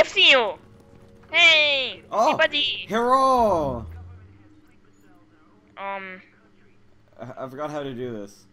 I see you! Hey! Oh! Hey, buddy! Hero! I I forgot how to do this.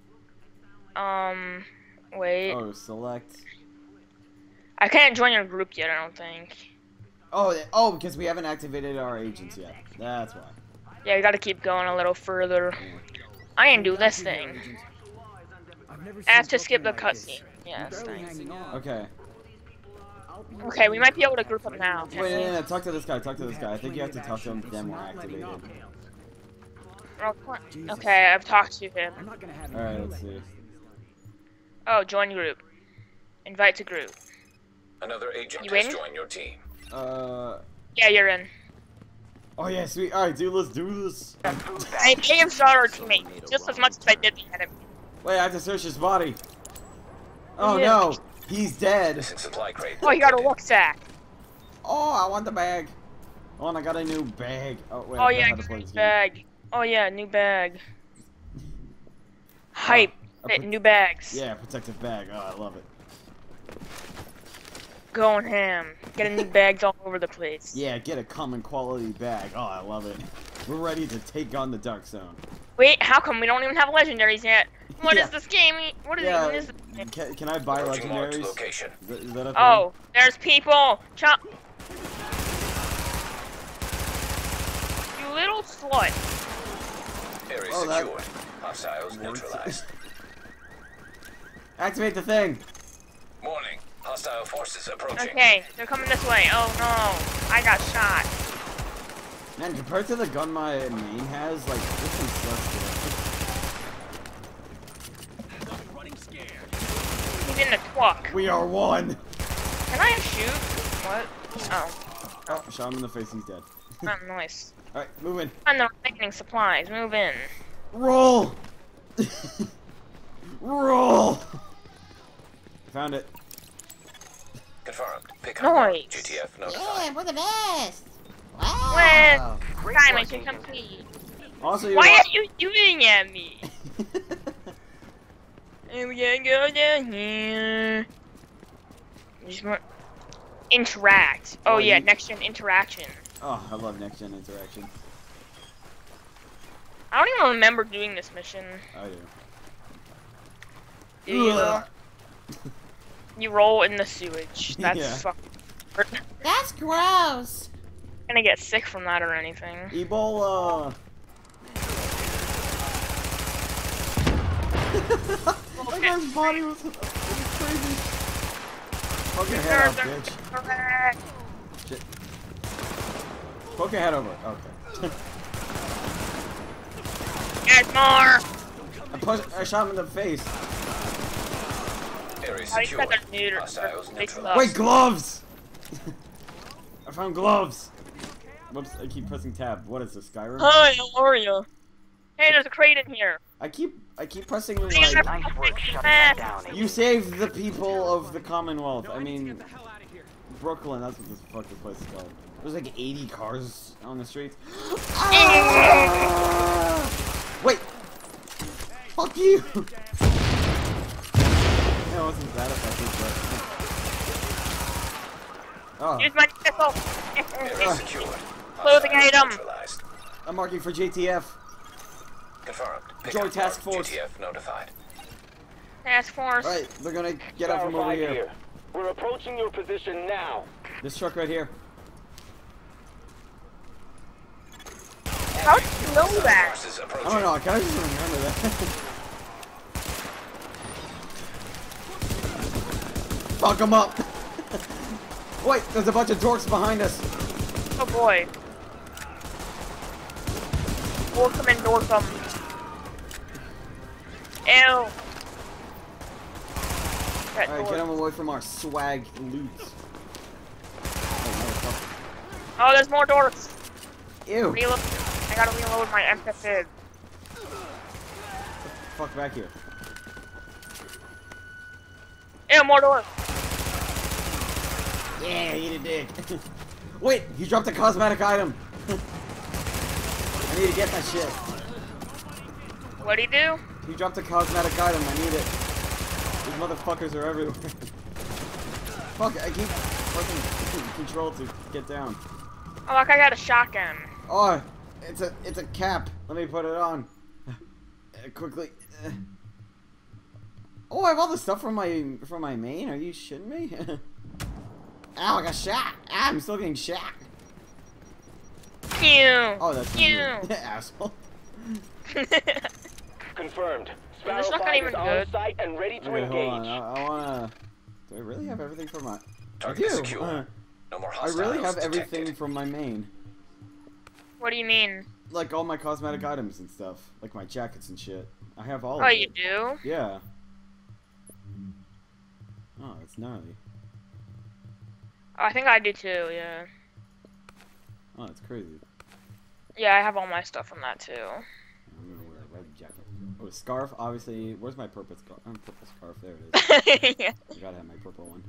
Wait. Oh, select. I can't join your group yet, I don't think. Oh, because we haven't activated our agents yet. That's why. Yeah, you gotta keep going a little further. Yeah. I can do this thing. I have to skip the cutscene. Yes, thanks. Okay. Okay, we might be able to group up now. Wait, no, talk to this guy, talk to this guy. I think you have to talk to him, then we're activated. Okay, I've talked to him. Alright, let's see. Oh, join group. Invite to group. Another agent You has in? joined your team. Yeah, you're in. Oh yeah, sweet. Alright, dude, let's do this. I may have shot our teammate just as much as I did the enemy. Wait, I have to search his body. Oh Yeah. no, he's dead. Missing supply crate. Oh, you got a rucksack. Oh, I want the bag. Oh, and I got a new bag. Oh, wait, Oh I yeah, forgot how to play new this game. bag. Oh yeah, new bag. Hype. a New bags. Yeah, protective bag. Oh, I love it. Going ham. Getting new bags all over the place. Yeah, get a common quality bag. Oh, I love it. We're ready to take on the Dark Zone. Wait, how come we don't even have legendaries yet? What is Yeah. this game? What is Yeah, even is this? can I buy Approaching marked legendaries? location. Is that a thing? Oh, there's people. Chop. You little slut. Area Oh, that- secured. Hostiles neutralized. Activate the thing. Warning. Hostile forces approaching. Okay, they're coming this way. Oh no, I got shot. Man, compared to the gun my main has, like, this thing sucks, He's in the truck. dude. We are one. Can I shoot? What? Oh, Oh, shot him in the face. He's dead. not nice. All right, move in. I'm the remaining supplies. Move in. Roll. Roll. Found it. Confirmed. Pick Nice. up. GTF Yeah, notified. we're the best. Wow. When time I should complete. Also, Why are you shooting at me? And we gotta go down here. Just more interact. Oh yeah, next gen interaction. Oh, I love next gen interaction. I don't even remember doing this mission. I do. Do you? Ugh. You roll in the sewage. That's Yeah. fucking. That's gross. Gonna get sick from that or anything. Ebola. That guy's body was crazy. Poke your head off, bitch. Shit. Poke your head over. Okay. There's more. I shot him in the face. Area I secured. said they're neuter. Hostiles They neutralized. Wait, gloves! I found gloves. Whoops, I keep pressing tab. What is this, Skyrim? Hi, how are you? Hey, there's a crate in here. I keep pressing the Nice like. You saved the people of the Commonwealth. I mean, Brooklyn. That's what this fucking place is called. There's like 80 cars on the streets. Wait. Fuck you. That wasn't that effective, but. Oh, Use my Area pistol. secured. Clothing Hostiles item. neutralized. I'm marking for JTF. Confirmed. Pick Joint up task marked. force. GTF notified. Task force. Alright, they're gonna get up from over here. We're approaching your position now. This truck right here. How did you know that? Forces I approaching. don't know, I kinda just remember that. Fuck him up! Wait, there's a bunch of dorks behind us. Oh boy. Dorkum and Dorkum. Ew. Alright, get him away from our swag loot. Oh, Oh, there's more dorks. motherfucker. Ew. Reload. I gotta reload my MP5. Fuck back here. Ew, more dorks. Yeah, eat a dick. Wait, he dropped a cosmetic item. I need to get that shit. What'd he do? He dropped a cosmetic item, I need it. These motherfuckers are everywhere. Fuck, I keep fucking control to get down. Oh, look, I got a shotgun. Oh, it's a cap. Let me put it on. Quickly. Oh, I have all the stuff from my main. Are you shitting me? Ow, I got shot. Ah, I'm still getting shot. Ew. Oh, that's Ew. you, asshole. Confirmed. This Sparrow not 5 even is on good. site and ready to Okay, engage. hold on. I wanna. Do I really have everything from my? I Target do. secure. No more I hostiles really have everything detected. from my main. What do you mean? Like all my cosmetic items and stuff, like my jackets and shit. I have all Oh, of you it. do? Yeah. Oh, it's gnarly. Oh, I think I do too, yeah. Oh, it's crazy. Yeah, I have all my stuff from that too. I'm gonna wear a red jacket. Oh, a scarf, obviously. Where's my purple scarf? Purple scarf. There it is. Yeah. I gotta have my purple one.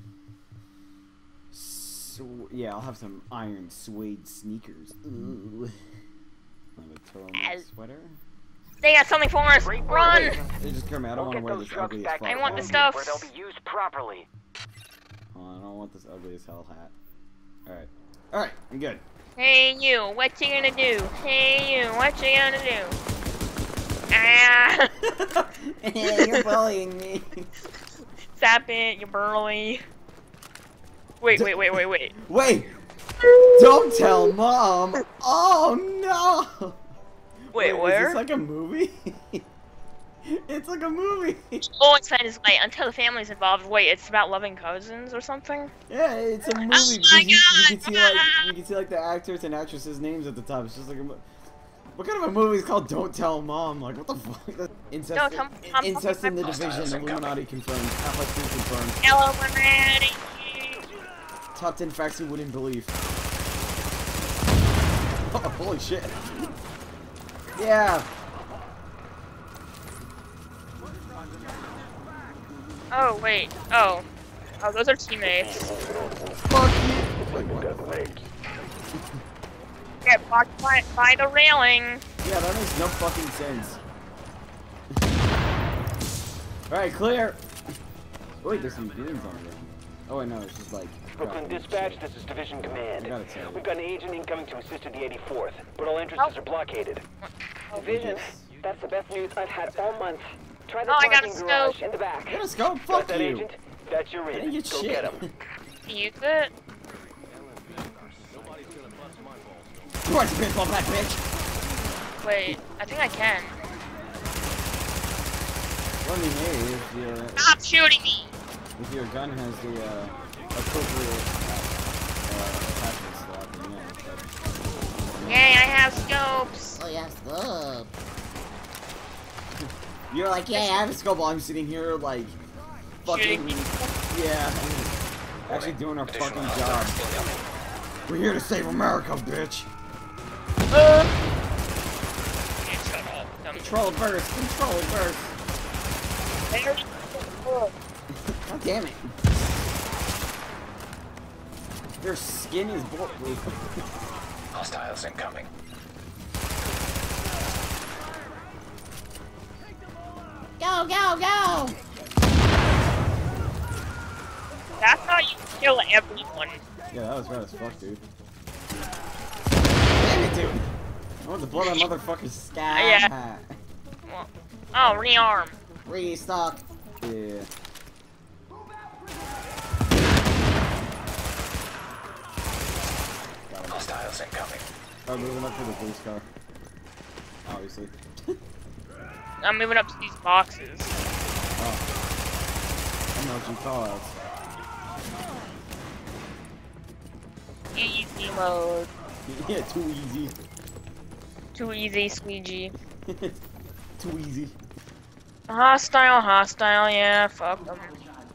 So, yeah, I'll have some iron suede sneakers. Ooh. I'll have a turtleneck sweater. They got something for us! Run! They just come out. I don't want to wear this ugly as fuck. I want the hat. stuff. Where they'll be used properly. Oh, I don't want this ugly as hell hat. Alright. Alright, I'm good. Hey you, what you gonna do? Hey you, what you gonna do? Ah! You're bullying me. Stop it, you burly. Wait. Wait! Don't tell Mom! Oh no! Wait, Is where? this like a movie? It's like a movie! Oh, it's is like until the family's involved. Wait, it's about loving cousins or something? Yeah, it's a movie. Oh because my you can God! see like the actors and actresses' names at the top. It's just like a what kind of a movie is called Don't Tell Mom? Like what the fuck? Incest, Don't tell Mom. incest in the division. Illuminati confirmed. Half-Life 3 confirmed. Hello, Illuminati. Top 10 facts you wouldn't believe. Oh, holy shit. Yeah. Oh wait. Oh, those are teammates. Fuck you. Wait, what? Get blocked by the railing. Yeah, that makes no fucking sense. Alright, clear. Wait, there's some goons on the ground. Oh wait, no, it's just like Brooklyn Dispatch, this is Division Command. I gotta tell you. We've got an agent incoming to assist at the 84th, but all entrances are blockaded. Division, That's the best news I've had all month. Try the Oh, I got a parking garage scope. in the back. Let's go. Got Fuck that, you. agent? That's your I in. didn't get Go shit. get him. Use it. You want to baseball bat, bitch? Wait, I think I can. Well, I mean, hey, Stop shooting me. if your gun has the appropriate attachment slot, then yeah. Yay, I have scopes. Oh, yes, look. You're like, yeah, I have a scope while I'm sitting here, like, fucking, Shooting. yeah, actually doing our Additional fucking hostiles job. incoming. We're here to save America, bitch. Control burst, control burst. God damn it. Their skin is bulletproof. Hostiles incoming. Go, go, go! That's how you kill everyone. Yeah, that was rad as fuck, dude. Damn it, dude. I want to blow that motherfucker's sky. Yeah. Well, oh, rearm. Restock. Yeah. Hostiles incoming. I'm moving up to the police car. Obviously. I'm moving up to these boxes. Oh. MLG callouts. Easy mode. Yeah, too easy. Too easy, squeegee. Too easy. Hostile, yeah, fuck them.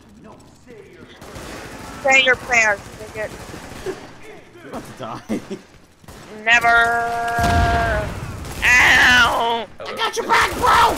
Say your prayers, bigot. You're about to die. Never. Ow! I got your back, bro!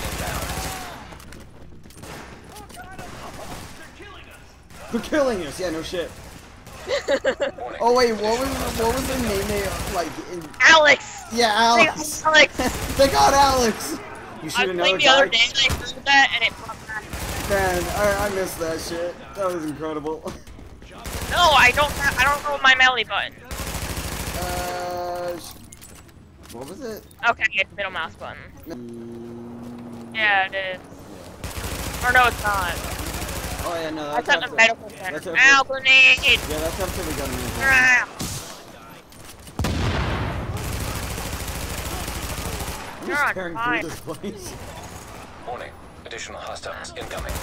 They're killing us. Yeah, no shit. Oh wait, what was the name they like? Alex! Yeah, Alex. Alex! They got Alex. You I shoot another played the other guy. day and I heard that and it brought back. Man, I missed that shit. That was incredible. No, I don't know my melee button. What was it? Okay, it's middle mouse button. Yeah, it is. Or no, it's not. Oh yeah, no, That's that's at the medical center. that's Ow, grenade! Yeah, that's after we got a new one. Ah. I'm You're just on tearing fire. through this place. Warning. Additional hostiles incoming.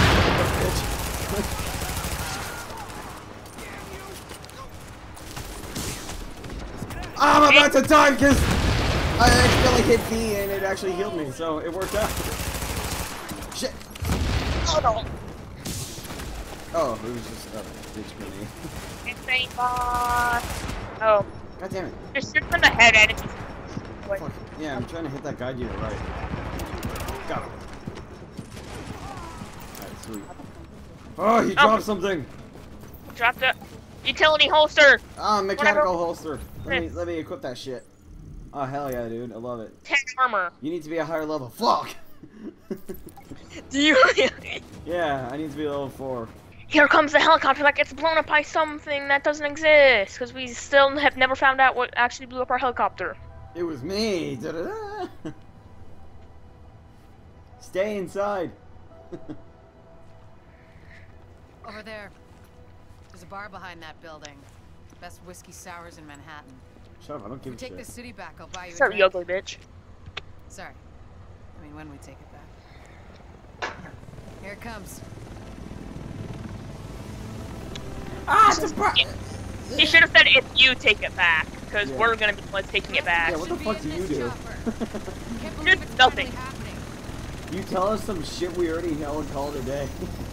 I'm about to die because I accidentally hit B and it actually healed me, so it worked out. Shit. Oh no. Oh, it was just a bitch grenade. Insane boss. Oh. God damn it. Just shoot from the head enemies. Wait. Fuck. Yeah, I'm trying to hit that guy to the right. Got him. Alright, sweet. Oh, he dropped something. Dropped the utility holster. Ah, mechanical Whatever. holster. Let me equip that shit. Oh hell yeah, dude. I love it. 10 armor. You need to be a higher level. Fuck. Do you really? Yeah, I need to be level 4. Here comes the helicopter like it's blown up by something that doesn't exist. Because we still have never found out what actually blew up our helicopter. It was me. Da-da-da. Stay inside. Over there. There's a bar behind that building. Best whiskey sours in Manhattan. Shut up, I don't give a If we take shit. this city back, I'll buy you a Sorry, drink. you ugly bitch. Sorry. I mean, when we take it back. Here it comes. Ah, it's a bar. He should have said if you take it back. Because Yeah. we're going to be the ones taking it back. Yeah, what the fuck do you do? Can't believe it's Nothing. finally happening. You tell us some shit we already know and call it a day.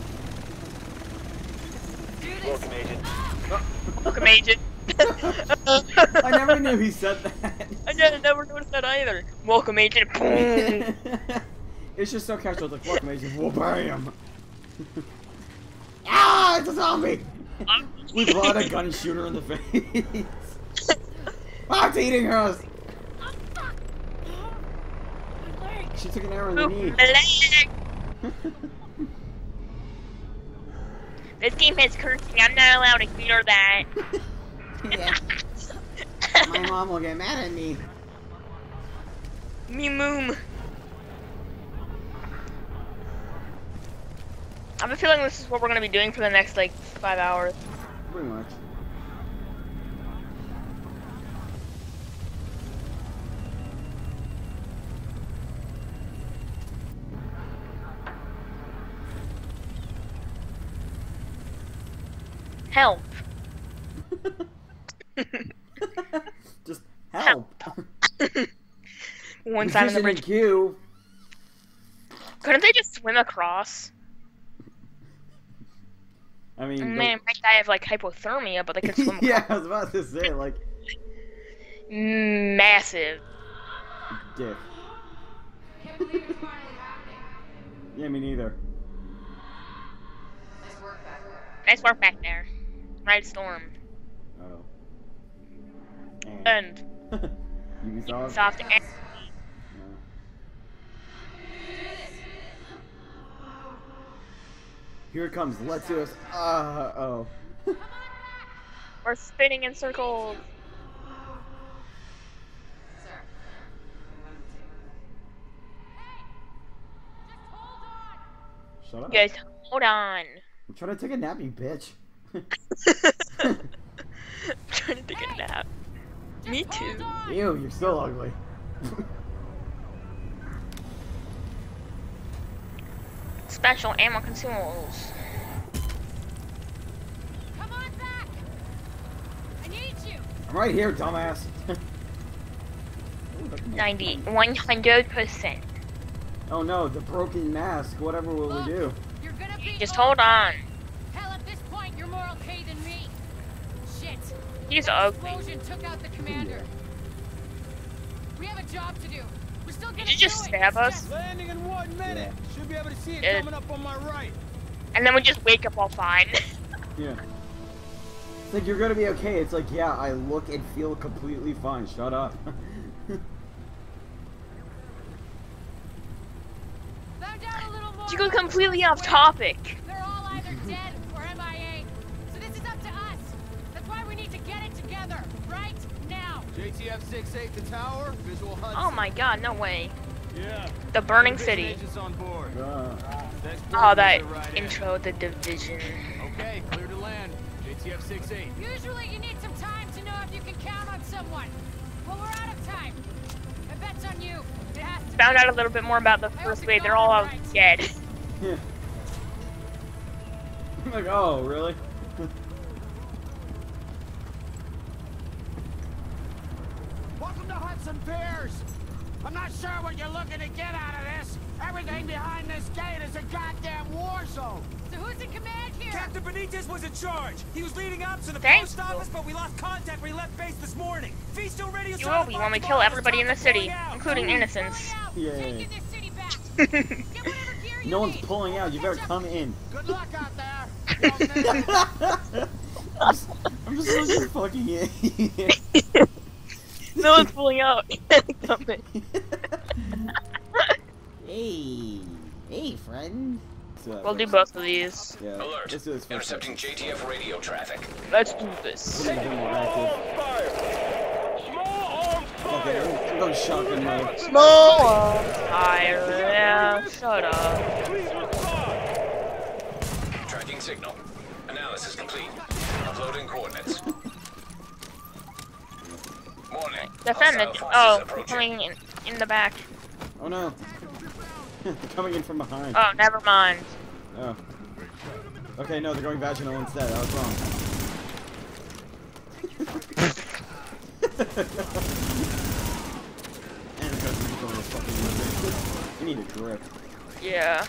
Welcome, Agent. Welcome, agent. I never knew he said that. I never noticed that either. Welcome, agent. Boom. It's just so casual. It's like, welcome, agent. Whoa, bam. Ah, it's a zombie. We brought a gun shooter in the face. Ah, it's eating us. She took an arrow in the knee. This game has cursing. I'm not allowed to hear that. Yeah. My mom will get mad at me. Me moom. I have a feeling this is what we're gonna be doing for the next like 5 hours. Pretty much. Help. Just help. One side of the Position in bridge. queue. Couldn't they just swim across? I mean, Man, might die of like hypothermia, but they could swim. yeah, I was about to say, like, Massive. dick. Yeah, me neither. Nice work back there. Right storm. Oh. And Ubisoft. soft and No. Here it comes. Let's do this. Oh. we're spinning in circles. Shut up. You guys, hold on. I'm trying to take a nap, you bitch. Trying to take a nap. Me too. Ew, you're still ugly. Special ammo consumables. Come on back! I need you! I'm right here, dumbass. 100%. Oh no, the broken mask. Whatever will we do? You're gonna be Just hold on. Hell, at this point, you're more okay than me. Shit. He's That ugly. explosion took out the commander. We have a job to do. We're still gonna Did you just do stab it. us? Landing in 1 minute. Yeah. Should be able to see it It- coming up on my right. And then we just wake up all fine. Yeah. It's like, you're gonna be okay. It's like, yeah, I look and feel completely fine. Shut up. Found out a little more You go about completely the off Square. topic. They're all either dead or MIA. So this is up to us. to get it together right now. JTF 6-8, the tower. Visual HUD. Oh my god, no way. Yeah. The burning Division city. agents on board. Next Oh, board that is the right intro, the division. end. Okay, clear to land. JTF 6-8. Usually you need some time to know if you can count on someone. Well, we're out of time. I bet's on you. It has to Found out a little bit more about the first wave. They're all out dead. Yeah. I'm like, oh, really? Welcome to Hudson Piers. I'm not sure what you're looking to get out of this. Everything behind this gate is a goddamn war zone. So who's in command here? Captain Benitez was in charge. He was leading ops in the Thanks. post office, but we lost contact when he left base this morning. Fisto radio. You will be when we kill everybody in the city, including innocents. Yeah. Taking this city back. Get whatever gear you No one's need. pulling out. You better come in. Good luck out there. young man. I'm just looking fucking in. No one's pulling out. Come in. Hey, friend. We'll do both of these. Yeah. Alert. Let's do this first. Intercepting JTF radio traffic. Let's do this. Okay, I'm going shotgun mode. Small arms fire. Yeah, shut up. Tracking signal. Analysis complete. Uploading coordinates. Morning. Defend Hostile it. forces Oh, approaching. coming in the back. Oh no. Coming in from behind. Oh, never mind. Oh. Okay, no, they're going vaginal instead. I was wrong. And because people are fucking you need a grip. Yeah.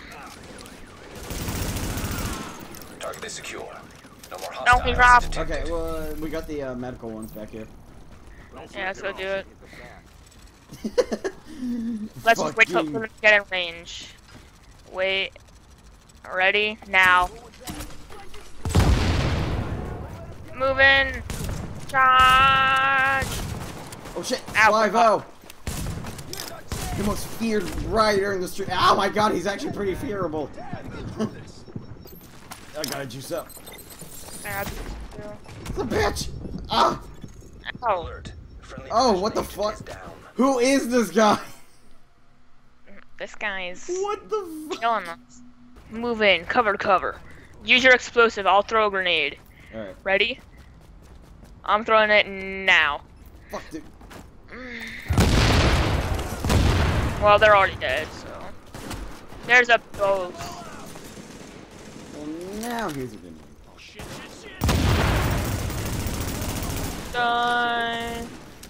Target is secure. No more Don't be hostiles robbed. detected. Okay, well, we got the medical ones back here. Yeah, let's go do it. Let's just wait till Fucking- we get in range. Wait. Ready? Now. Moving. Charge. Oh shit! Ow. Clive-O! The most feared rider in the street. Oh my god, he's actually pretty fearable. I gotta juice up. It's a bitch! Ah! Oh, Alert. Friendly Oh, what the division agent fuck? is down. Who is this guy? this guy's What the fuck? killing us. Move in. Cover to cover. Use your explosive. I'll throw a grenade. Alright, Ready? I'm throwing it now. fuck dude. Well, they're already dead, so. There's a ghost. Well, now here's a good one. Done.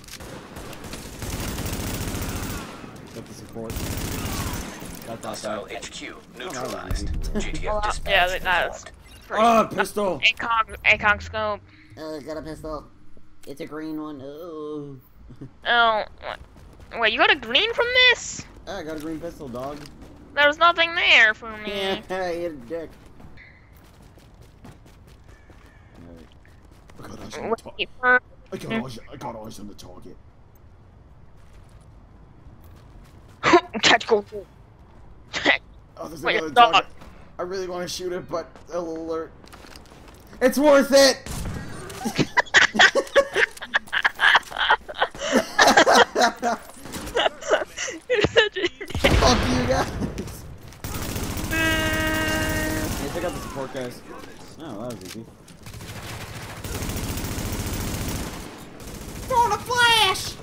Got the support. Got that Hostile guy. HQ neutralized. GTF Well, dispatch. yeah, that's pretty. Oh, pistol! ACOG scope. Got a pistol. It's a green one. Oh. Oh, what? Wait, you got a green from this? I got a green pistol, dog. There was nothing there for me. Yeah, I hit a dick. Alright. I got eyes on the target. Wait, for- I got eyes on the target. Tactical. Oh, there's Wait, another dog. target. I really want to shoot it, but alert. It's worth it! You're such a Fuck you guys! Hey, check out the support guys. Oh, that was easy. Throwing a flash!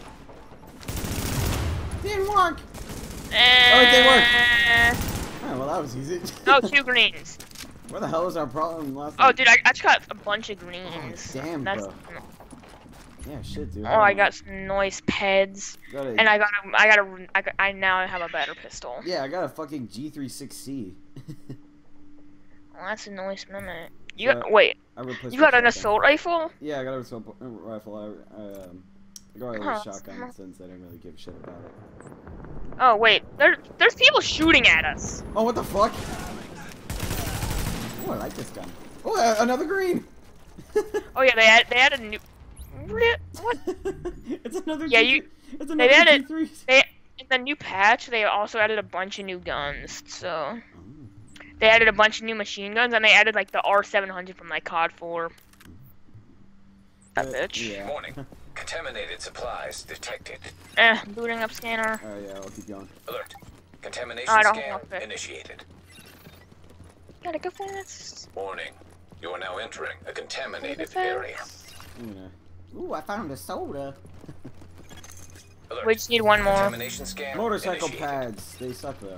Didn't work! Oh, it did work. Oh, well, that was easy. Oh, 2 greens. Where the hell was our problem last Oh, time? dude, I just got a bunch of greens. Oh, damn, That's. bro. Yeah, shit, dude. Oh, I got some noise peds, Got a- and I now have a better pistol. Yeah, I got a fucking G36C. Well, that's a noise minute. So, Wait, I replaced you got my an shotgun. assault rifle? Yeah, I got an assault rifle. I got a Huh. shotgun since I didn't really give a shit about it. Oh wait, there's people shooting at us. Oh, what the fuck? Oh, I like this gun. Oh, another green! Oh yeah, they added a new. What? It's another Yeah, G3 It's another They added G3. in the new patch. They also added a bunch of new guns. So Oh. they added a bunch of new machine guns, and they added like the R700 from like COD 4. That bitch. Yeah. Warning. Contaminated supplies detected. Booting up scanner. Oh yeah, I'll keep going. Alert. Contamination I don't scan want it. initiated. Gotta go fast. Warning. You are now entering a contaminated Gotta go area. fast. Ooh, I found a soda. Alert. We just need one more. Contamination scan Motorcycle initiated. pads, they suck though.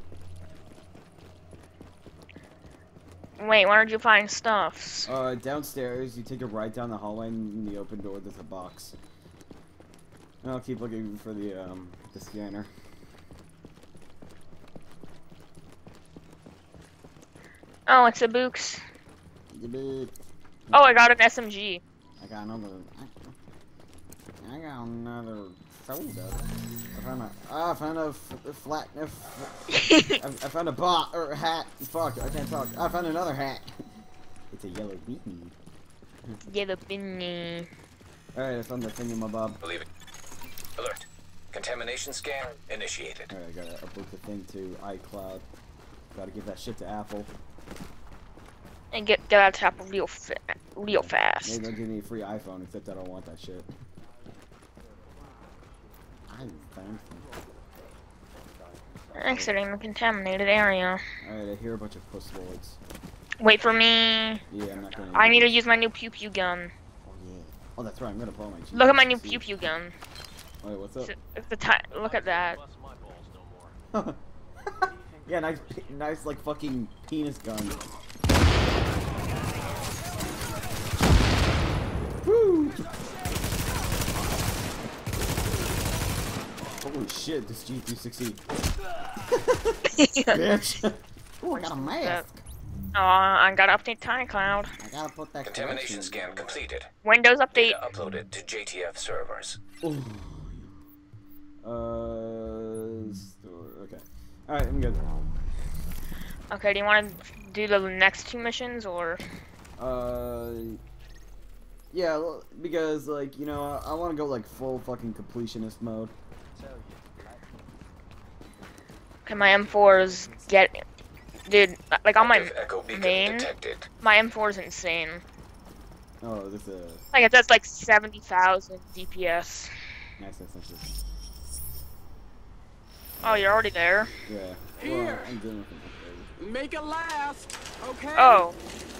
Wait, where did you find stuffs? Downstairs, you take a right down the hallway, and in the open door, there's a box. And I'll keep looking for the scanner. Oh, it's a Books. Oh, Oh, I got an SMG. I got another soda. I found a I found a bot or a hat. Fuck, I can't talk. I found another hat. It's a yellow beanie. Yellow beanie. Alright, I found the thingamabob. Believe it. Alert. Contamination scan initiated. Alright, I gotta upload the thing to iCloud. Gotta give that shit to Apple. And get that tap real Maybe fast. they'll give me a free iPhone, except I don't want that shit. I'm thankful. Exiting the contaminated area. Alright, I hear a bunch of puss lords. Wait for me. Yeah, I'm not gonna. I need to use my new pew pew gun. Oh yeah. Oh, that's right. I'm gonna pull my. Look at my new pew pew gun. Wait, what's up? It's the time. Look at that. Yeah, nice, like fucking penis gun. Woo! Holy shit, this G360. Bitch! Ooh, I got a mask. Oh, I gotta update TinyCloud. I gotta put that Contamination scan completed. Windows update. Data uploaded to JTF servers. Ooh. Okay. Alright, I'm good. Okay, do you want to do the next two missions or? Yeah, because, like, you know, I want to go, like, full fucking completionist mode. Okay, my M4's dude, like on my Active echo beacon main, detected. my M4 is insane. Oh, this is Like it does like 70,000 DPS. nice. Nice. Oh, you're already there. Yeah. Well, Here. I'm doing it. Make it last, okay? Oh,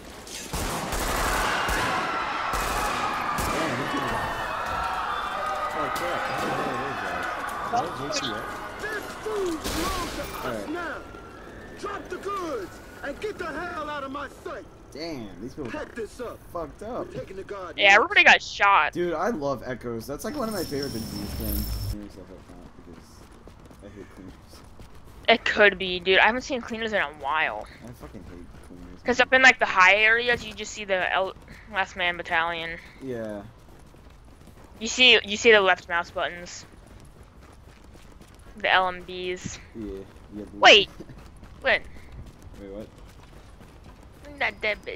This food belongs to us Alright. now. Drop the goods and get the hell out of my sight. Damn, these people Pack this up. fucked up. Taking the guard. yeah, everybody got shot. Dude, I love Echoes. That's like one of my favorite things in this game. Cleaning stuff like that because I hate cleaners. It could be, dude. I haven't seen cleaners in a while. I fucking hate cleaners. Cause up in like the high areas, you just see the Last Man Battalion. Yeah. You see the left mouse buttons. The LMBs. Yeah. Wait. When? Wait, what? Look at that dead bitch.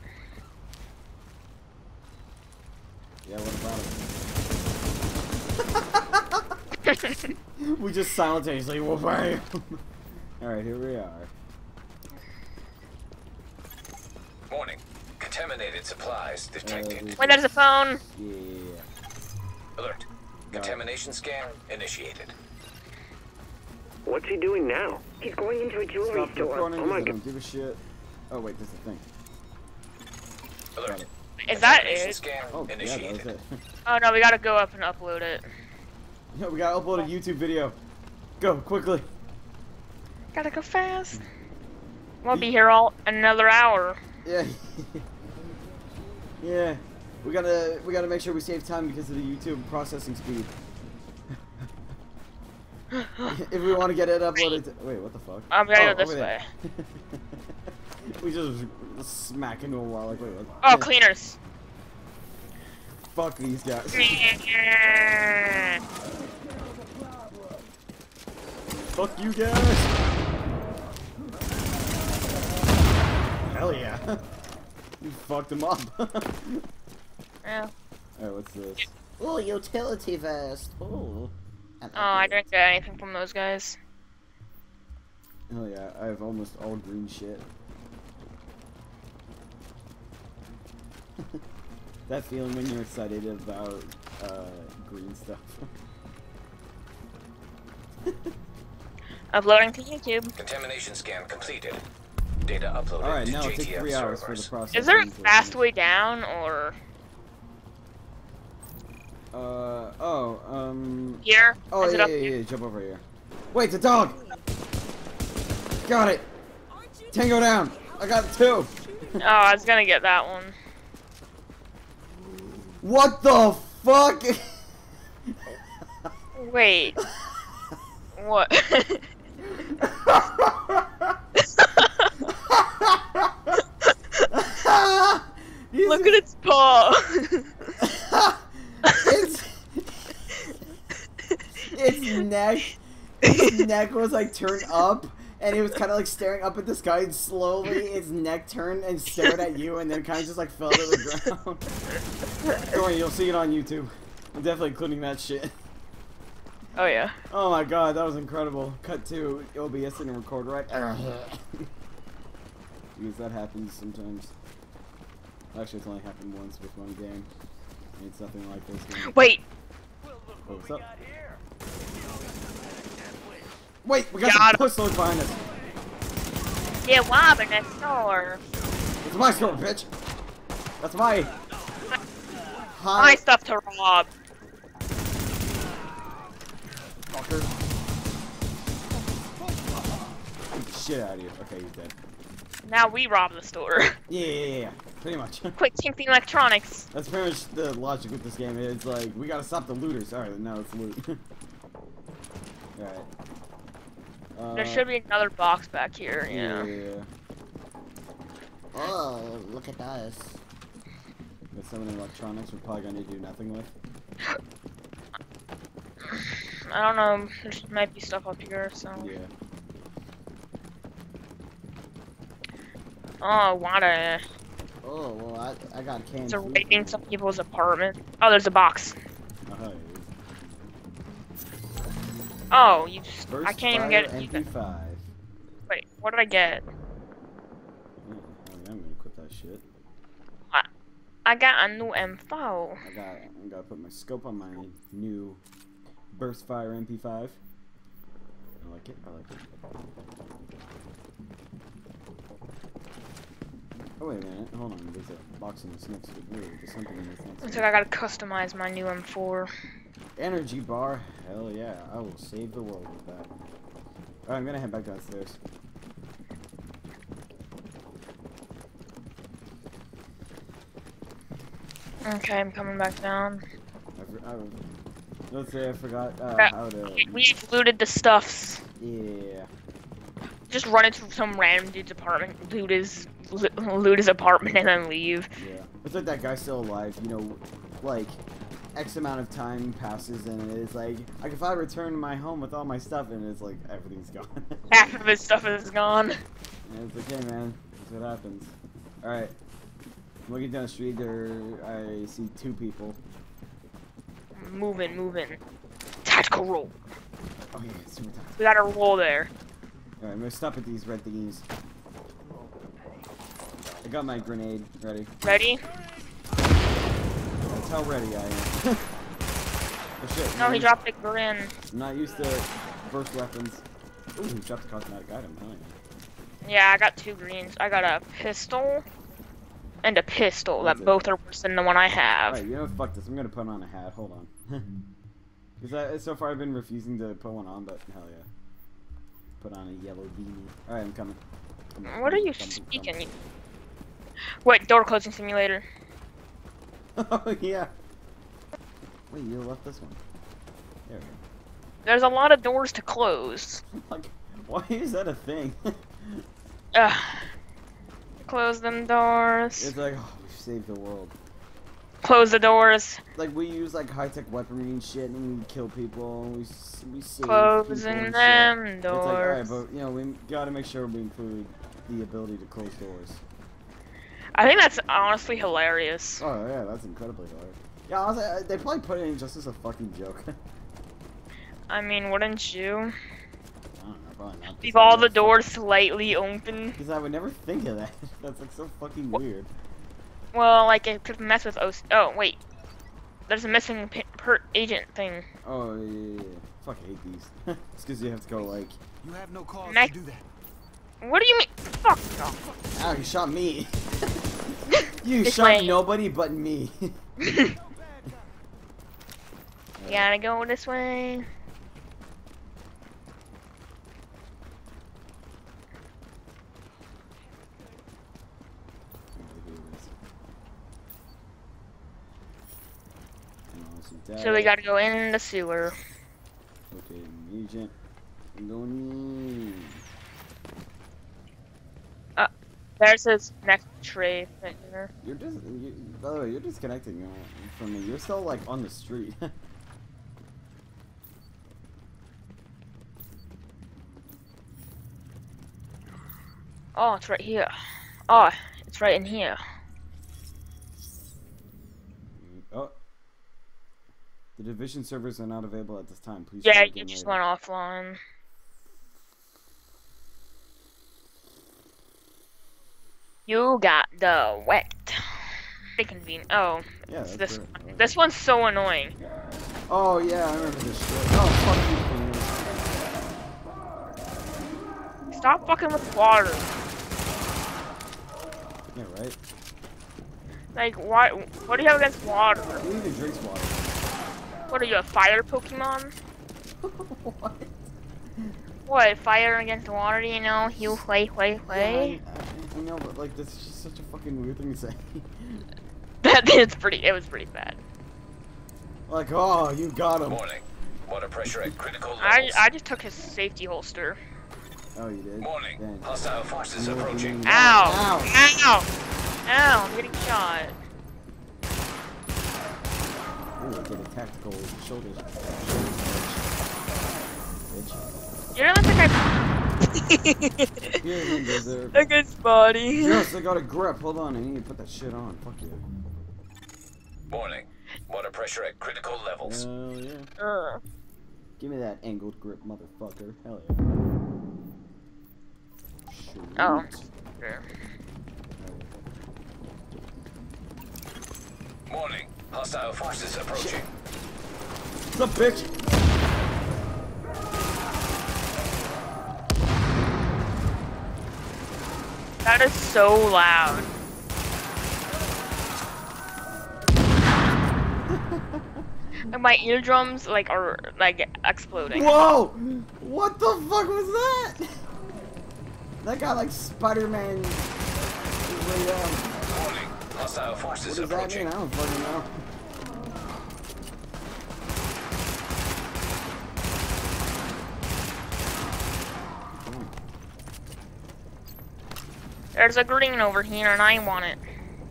Yeah, what about it? We just simultaneously whoop bam. Alright, here we are. Warning. Contaminated supplies detected. Wait, there's a phone. Yeah. Alert. Contamination scan initiated. What's he doing now? He's going into a jewelry Stop store. recording Oh because my I don't give a shit. Oh wait, this is the thing. Got Alert. it. Is that Contamination it? scan Oh, yeah, that was initiated. it. Oh no, we gotta go up and upload it. No, we gotta upload a YouTube video. Go, quickly. Gotta go fast. We'll be here all another hour. Yeah. Yeah. We gotta make sure we save time because of the YouTube processing speed. If we want to get it uploaded to, wait, what the fuck? I'm gonna go over this there. way. We just smack into a wall like, wait, what? Oh, cleaners. Fuck these guys. Fuck you guys. Hell yeah. You fucked them up. Yeah. Alright, what's this? Ooh, utility vest. Ooh. Oh, I didn't get anything from those guys. Hell yeah, I have almost all green shit. That feeling when you're excited about green stuff. Uploading to YouTube. Contamination scan completed. Data uploaded Alright, to now it'll JTF take 3 hours for the servers. process. Is there a fast way down, or here? Oh, Is it yeah, up yeah, jump over here. Wait, it's a dog! Got it! Tango down! I got 2! Oh, I was gonna get that one. What the fuck? Wait. What? Look at its paw. Its neck was like turned up, and it was kind of like staring up at the sky, and slowly its neck turned and stared at you, and then kind of just like fell to the ground. Don't worry, you'll see it on YouTube. I'm definitely including that shit. Oh yeah. Oh my god, that was incredible. Cut to OBS and record right. Because that happens sometimes. Actually, it's only happened once with one game. And it's nothing like this game. Wait. Oh, what's up? Wait, we got Got some pistols behind us. Yeah, robbing that store. It's my store, bitch. That's my My stuff to rob. Fucker. Get the shit out of you. Okay, he's dead. Now we rob the store. Yeah. Pretty much. Quick, take the electronics. That's pretty much the logic with this game. It's like, we gotta stop the looters. Alright, now it's loot. Alright. There should be another box back here, Yeah. Oh, look at us. Got some of the electronics we're probably gonna do nothing with. I don't know. There might be stuff up here, so. Yeah. Oh, water. Oh, well, I got canned It's food. raiding some people's apartment. Oh, there's a box. Oh, you just. I can't even get it. MP5. Wait, what did I get? Yeah, I'm gonna equip that shit. I got a new M4. I gotta put my scope on my new burst fire MP5. I like it. I like it. Oh wait a minute, hold on. There's a box in this next. There's something in this next. Looks like I gotta customize my new M4. Energy bar. Hell yeah! I will save the world with that. Alright, I'm gonna head back downstairs. Okay, I'm coming back down. Let's say I forgot how to. We looted the stuffs. Yeah. Just run into some random dude's apartment, loot his apartment, and then leave. Yeah. It's like that guy's still alive. You know, like X amount of time passes, and it's like if I return to my home with all my stuff, and it's like everything's gone. Half of his stuff is gone. And it's like, hey man, that's what happens. All right. I'm looking down the street. I see 2 people. Moving. Tactical roll. Oh yeah, super time. We gotta roll there. Alright, I'm gonna stop at these red thingies. I got my grenade ready. Ready? That's how ready I am. Oh shit. No, he dropped a grin. I'm not used to burst weapons. Ooh, he dropped a cosmetic item. Hell yeah. Yeah, I got 2 greens. I got a pistol and a pistol that both are worse than the one I have. Alright, you know what? Fuck this. I'm gonna put on a hat. Hold on. Because so far I've been refusing to put one on, but hell yeah. Put on a yellow beanie. Alright, I'm coming. What are you speaking? Wait, door closing simulator. Oh yeah. Wait, you left this one. There we go. There's a lot of doors to close. Like, why is that a thing? Close them doors. It's like, oh, we've saved the world. Close the doors. Like, we use like high-tech weaponry and shit, and we kill people, and we save Closing them doors. It's like, alright, but you know, we gotta make sure we include the ability to close doors. I think that's honestly hilarious. Oh yeah, that's incredibly hilarious. Yeah, honestly, they probably put it in just as a fucking joke. I mean, wouldn't you? I don't know, probably not. Leave all the doors slightly open. Because I would never think of that. That's like so fucking weird. Well, like it could mess with OC. Oh wait, there's a missing agent thing. Oh yeah. Fuck, I hate these. It's because you have to go like. You have no cause Mac- to do that. What do you mean? Fuck no. Ow, you shot me. You This shot way. nobody but me. Gotta go this way. So we gotta go in the sewer. Okay, agent. I'm going in. There's his next tray thing there. You're just. By the way, you're disconnecting from me. You're still like on the street. Oh, it's right here. Oh, it's right in here. Oh. The division servers are not available at this time. Please. Yeah, try you again just later. went offline. You got the wet. Pretty convenient. Oh, Yeah, it's that's this. great. This one's so annoying. Oh yeah, I remember this shit. Oh fuck you. Stop fucking with water. Yeah, right. Like, why? What do you have against water? Who even drinks water? What are you, a fire Pokemon? What? What, fire against water, you know? You way. Yeah, I know, but like that's just such a fucking weird thing to say. It was pretty bad. Like, oh, you got him. Warning. Water pressure at critical levels. I just took his safety holster. Oh, you did. Warning. Dang. Hostile forces You know what you approaching. mean. Ow! Ow! Ow! Ow! I'm getting shot. Ooh, I get a tactical shoulders. Bitch. You don't think I. Here, man, deserve. Look at his body. Yes, I got a grip. Hold on, I need to put that shit on. Fuck you. Warning. Water pressure at critical levels. Hell yeah. Give me that angled grip, motherfucker. Hell yeah. Shoot. Oh. Sure. Warning. Hostile forces approaching. What's up, bitch? That is so loud. And my eardrums are exploding. Whoa! What the fuck was that? That got like Spider-Man. Warning. Hostile What forces does that approaching. mean? I don't fucking know. There's a green over here and I want it.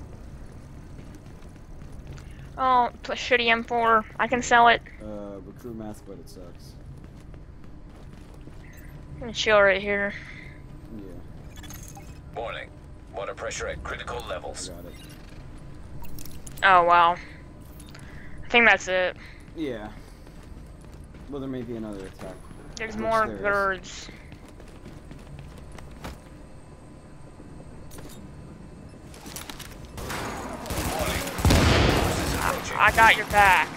Oh, shitty M4. I can sell it. Recruit mask, but it sucks. I'm gonna chill right here. Yeah, Warning. Water pressure at critical levels. got it. Oh, wow. I think that's it. Yeah. Well, there may be another attack. There's Which more there is. birds. Warning. Forces approaching. I got your back.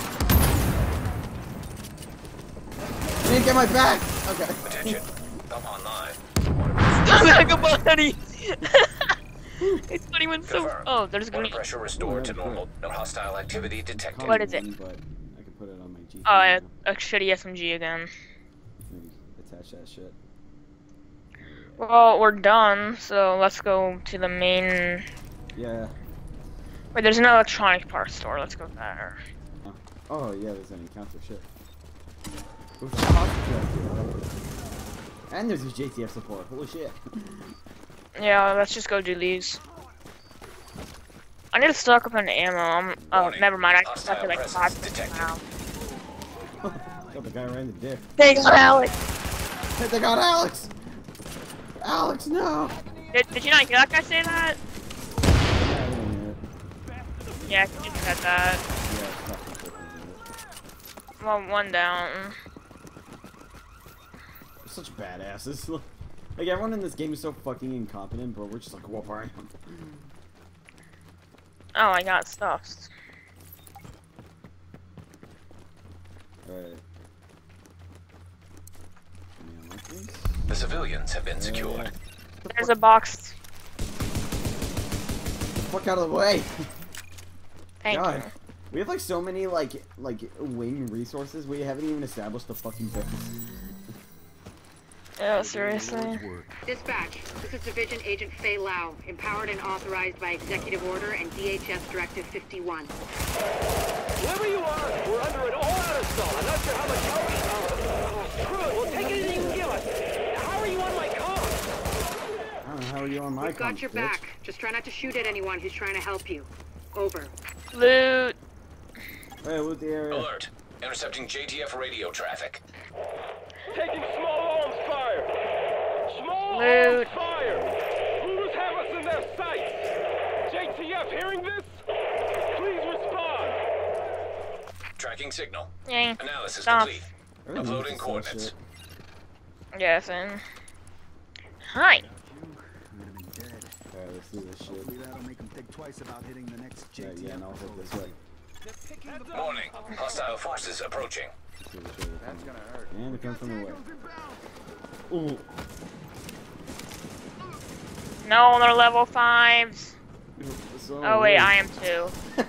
You didn't get my back! Okay. Attention. Come online. Buddy. It's funny when so. Confirmed. Oh, there's Water gonna. pressure restored to Oh, yeah, normal. No hostile activity detected. What is it? But I can put it on my G. Oh, a shitty SMG again. Maybe attach that shit. Well, we're done, so let's go to the main. Yeah. Wait, there's an electronic parts store. Let's go there. Oh yeah, there's an encounter shit. Oops, hospital. And there's a JTF support. Holy shit. Yeah, let's just go do these. I need to stock up on ammo. Oh, Warning. never mind. I Hostile stuck it like presence 5 detected. now. Got the guy right in the dick. They got Alex. Hey, they got Alex! Alex, no! Did you not hear that guy say that? Yeah, I didn't hear it. Yeah, he just said that. Yeah, it's fucking freaking Well, one down. We're such badasses. Like, everyone in this game is so fucking incompetent, but we're just like, whoop, I am. Oh, I got stuffed. Alright. The civilians have been secured. There's a box. Fuck out of the way! Thank God. you. We have like so many like wing resources. We haven't even established the fucking base. Oh, seriously? Dispatch, this is Division Agent Fei Lau, empowered and authorized by Executive Order and DHS Directive 51. Whoever you are, we're under an all-out assault. I'm not sure how much help. Screw it, we'll take anything you can give us. How are you on my car? I don't know, how are you on my We've got your bitch? back. Just try not to shoot at anyone who's trying to help you. Over. Loot. Hey, loot the area. Alert. Intercepting JTF radio traffic. Taking small arms fire. Small Loot. arms fire. Looters have us in their sights. JTF hearing this? Please respond. Tracking signal. Yay. Analysis Stop. complete. Everything Uploading is so coordinates. shit. Yes, and... Hi. Alright, let's do this shit. That'll make them think twice about hitting the next Alright, yeah, and I'll hit this way. Warning. Hostile forces approaching. Let's do this shit. That's gonna hurt. And it comes from the way. Ooh. No, they're level 5s. So Oh wait, weird. I am too.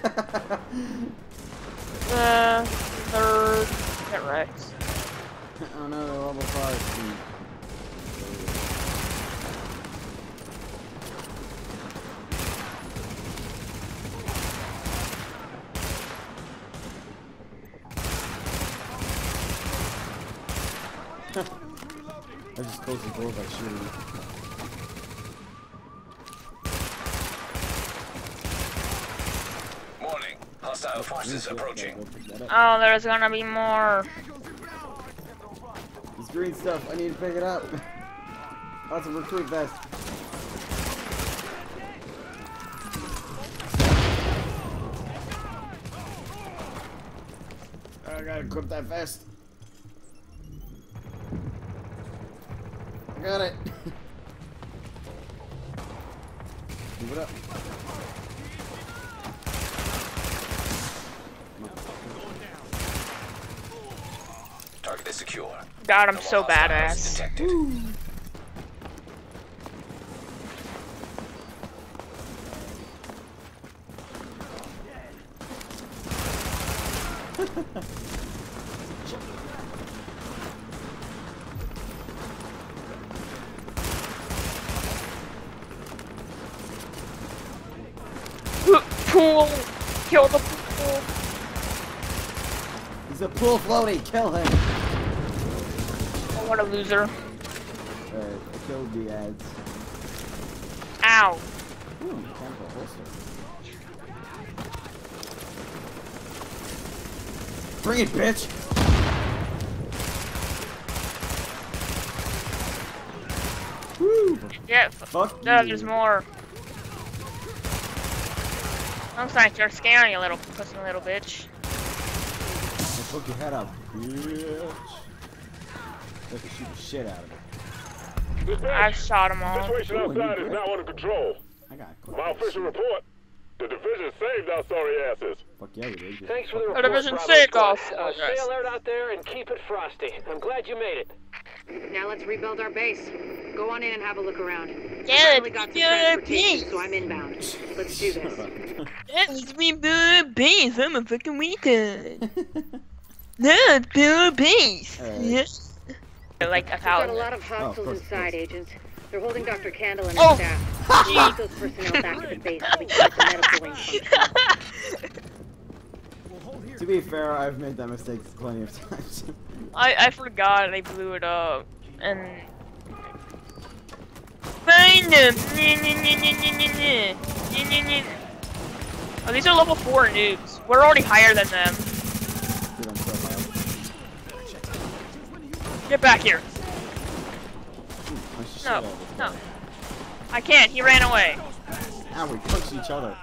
Third. Get wrecked. Oh no, they're level 5. I just closed the door by shooting. Warning. Hostile forces approaching. Oh, there's gonna be more. This green stuff, I need to pick it up. Oh, it's a recruit vest. I gotta equip that vest. I got it. Move it up. Target is secure. God, I'm No so more hostiles badass. detected. Pool! Kill the pool! He's a pool floaty, kill him. Oh, what a loser. Alright, I killed the ads. Ow. Ooh, mechanical holster. Bring it, bitch! Woo! Yeah, Fuck no, you. there's more. Looks like you're scaring you, little pussy little bitch. I'll poke your head out, bitch. I can shoot the shit out of it. I shot them all. Situation Ooh, outside you is good. now under control. I got it. My official report. The division saved our sorry asses. Fuck yeah, we did. Thanks for the The report, division Bravo saved Squad. us. Oh, Stay yes. alert out there and keep it frosty. I'm glad you made it. Now let's rebuild our base. Go on in and have a look around. Yeah, I finally got some let's build our transportation, base. so I'm inbound. Let's do this. Yeah, let's rebuild a base. I'm a fucking retard. No, let's build a base. Alright. Yes. Like a We've got a thousand. lot of hostiles course, inside, agents. They're holding Dr. Candle and Oh. his staff. We need those personnel back to the base so we can get the medical wing functioning. To be fair, I've made that mistake plenty of times. I forgot they blew it up and find them. Oh, these are level 4 noobs. We're already higher than them. Dude, I'm so loud. Get back here. Ooh, punch the shit No, out of this no. guy. I can't. He ran away. Ow, we punched each other.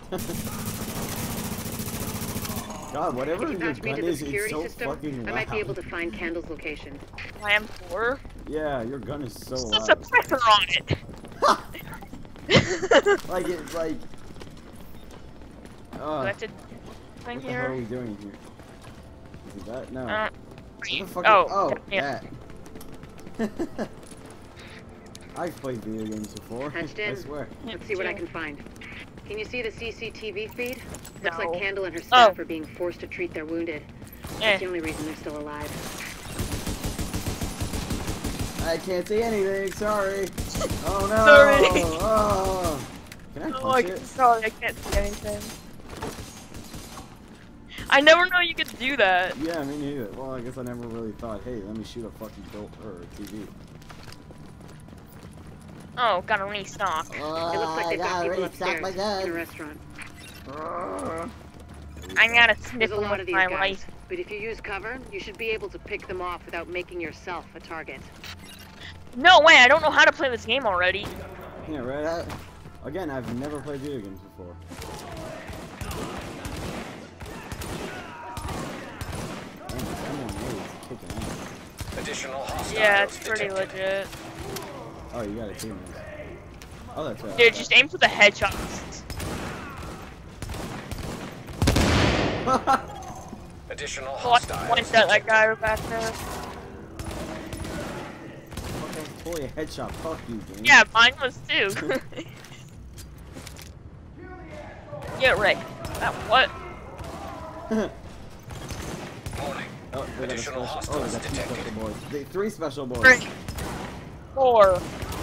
God, whatever If you your patch me gun to the is, it's security so system, fucking loud. I might be able to find Candle's location. I am 4. Yeah, your gun is so There's a loud. suppressor on it. Like, it's like... Do I have to thing what the hell are here? we doing here? Is it that? No. Uh, What the fuck oh, is, yeah. that. I've played video games before. Patched I in. swear. Let's see what I can find. Can you see the CCTV feed? Looks No. like Candle and her staff Oh. are being forced to treat their wounded. Eh. That's the only reason they're still alive. I can't see anything, sorry. Oh no! Sorry. Oh. Can I punch it? Sorry, I can't see anything. I never know you could do that. Yeah, me neither. Well, I guess I never really thought, hey, let me shoot a fucking built or a TV. Oh, gotta restock. It looks like they've got people upstairs my in a gun. restaurant. I gotta There's snip a them lot with of these my guys, life. but if you use cover, you should be able to pick them off without making yourself a target. No way, I don't know how to play this game already. Yeah, right? Again, I've never played video games before. Damn, this M1A is kicking ass. Additional hostiles Yeah, it's pretty detected. legit. Oh, you got a team. Oh, that's right. Dude, just aim for the headshots. Additional Oh, I hostiles pointed at that guy back there. Holy a headshot. Fuck you, game. Yeah, mine was too. Get Rick. That what? Warning. Oh, they got a Additional special. Oh, they hostiles got two detected. special boys. Three special boys. 3, 4.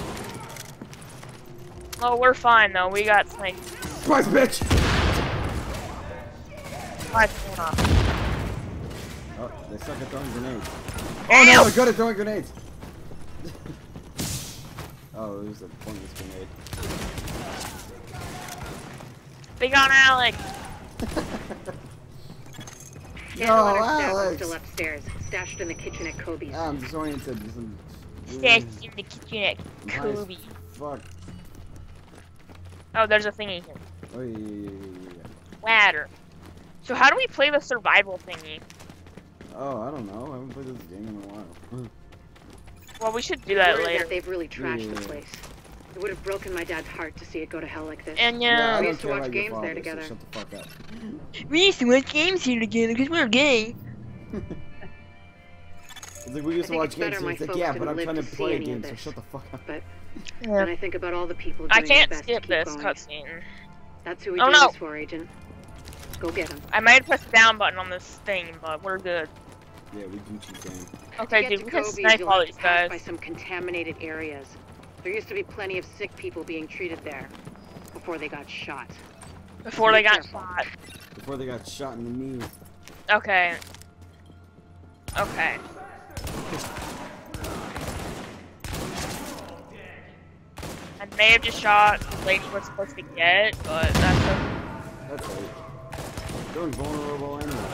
Oh, we're fine though. We got sniped. Surprise, bitch! 5 off. Oh, they suck at throwing grenades. Oh Ow! no, they're good at throwing grenades! Oh, it was a pointless grenade. Big on Alex. Candle and her staff are Alex! still upstairs, stashed in the kitchen at Kobe's. I'm disoriented. Stashed in the kitchen at Kobe. Fuck. Oh, there's a thingy here. Oh, yeah. Ladder. So how do we play the survival thingy? Oh, I don't know. I haven't played this game in a while. Well, we should do that Word is later. they've really trashed the Yeah. place. It would have broken my dad's heart to see it go to hell like this. And I yeah, We don't used to care watch about your games father, there together. So shut the fuck up. we used to watch games here together because we're gay. It's like we used to think watch it's better games. So my it's like, folks yeah, but didn't I'm live trying to to see play a any of game, so this. shut the fuck up. But Yeah. then I think about all the people I doing their can't best skip to keep this going. cutscene. That's who we Oh, do no. this for, Agent. Go get him. I might have pressed the down button on this thing, but we're good. Yeah, we Gucci gang. Okay, to dude, get we to can Kobe's, snipe you'll all have these to pass by guys. some contaminated areas. There used to be plenty of sick people being treated there before they got shot. Before they got Careful. shot. Before they got shot in the knee. Okay. Okay. I may have just shot the lady we're supposed to get, but that's okay. That's right. They're invulnerable anyway.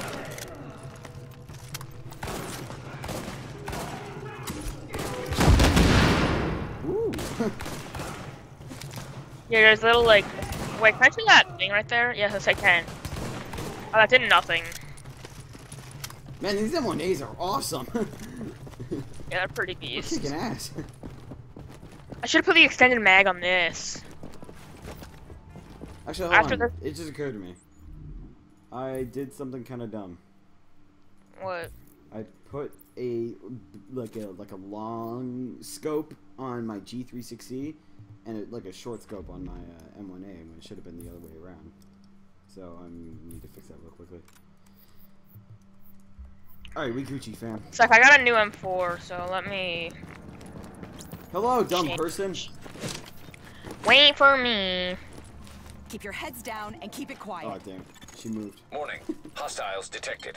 Ooh. Yeah, there's a little like. Wait, can I see that thing right there? Yes, I can. Oh, that did nothing. Man, these M1As are awesome. Yeah, they're pretty They're beasts. kicking ass. I should have put the extended mag on this. Actually, hold After on. It just occurred to me. I did something kind of dumb. What? I put a like a long scope on my G360 and like a short scope on my M1A when it should have been the other way around. So I need to fix that real quickly. All right, we Gucci fam. It's like I got a new M4, so let me Hello, dumb change. person. Wait for me. Keep your heads down and keep it quiet. Oh damn, she moved. Warning. Hostiles detected.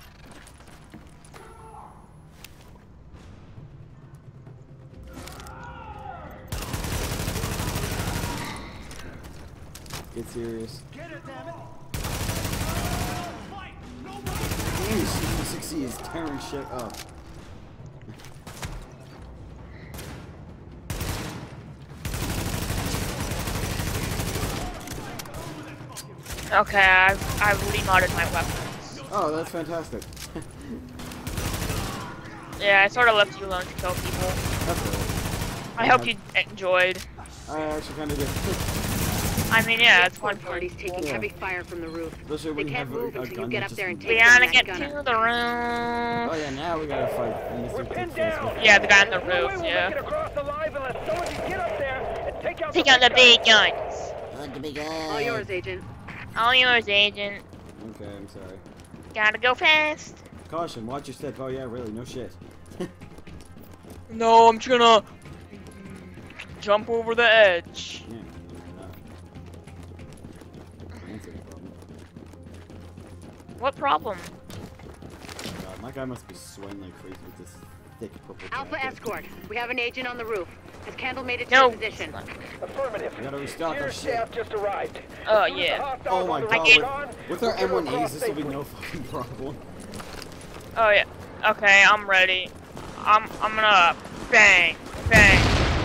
Get serious. Get it, damn it! Damn, G360 is tearing shit up. Okay, I've remodded my weapons. Oh, that's fantastic. Yeah, I sort of left you alone to kill people. That's good. I hope you enjoyed. I actually kind of did. I mean, yeah, it's Escort one parties taking Yeah. heavy fire from the roof. Especially They when you can't have a move until you gun get that up there and just- We take down gotta that get gunner. to the Oh roof. yeah, now we gotta fight Mr. We're pinned Dickface. down. Yeah, the guy on the There's no way roof, we'll yeah. make it across alive unless some of you get up there and take out Take out the big guns. The big All yours, Agent. All yours, Agent. Okay, I'm sorry. Gotta go fast. Caution, watch your step. Oh yeah, really, no shit. No, I'm just gonna jump over the edge. Yeah, that's a problem. What problem? God, my guy must be sweating like crazy with this thick purple Alpha jacket. Escort. We have an agent on the roof. Has Candle made it to No. your position? Affirmative. We gotta restock our Your shit. staff just arrived. Oh, As soon as the yeah. hostiles Oh my on the god, roof are gone, with we'll our get her M1As, across this will be safely. no fucking problem. Oh yeah. Okay, I'm ready. I'm gonna bang, bang.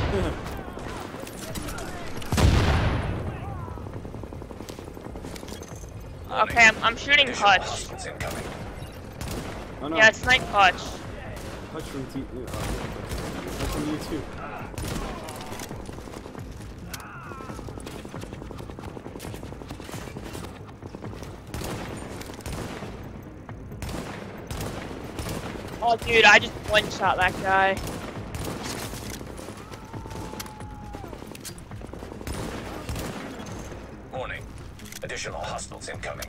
Okay, I'm shooting Additional Hutch. hostiles incoming. Oh no, Yeah, it's Night Hutch. Hutch from Hutch from YouTube. Oh dude, I just one-shot that guy. Warning. Additional hostiles incoming.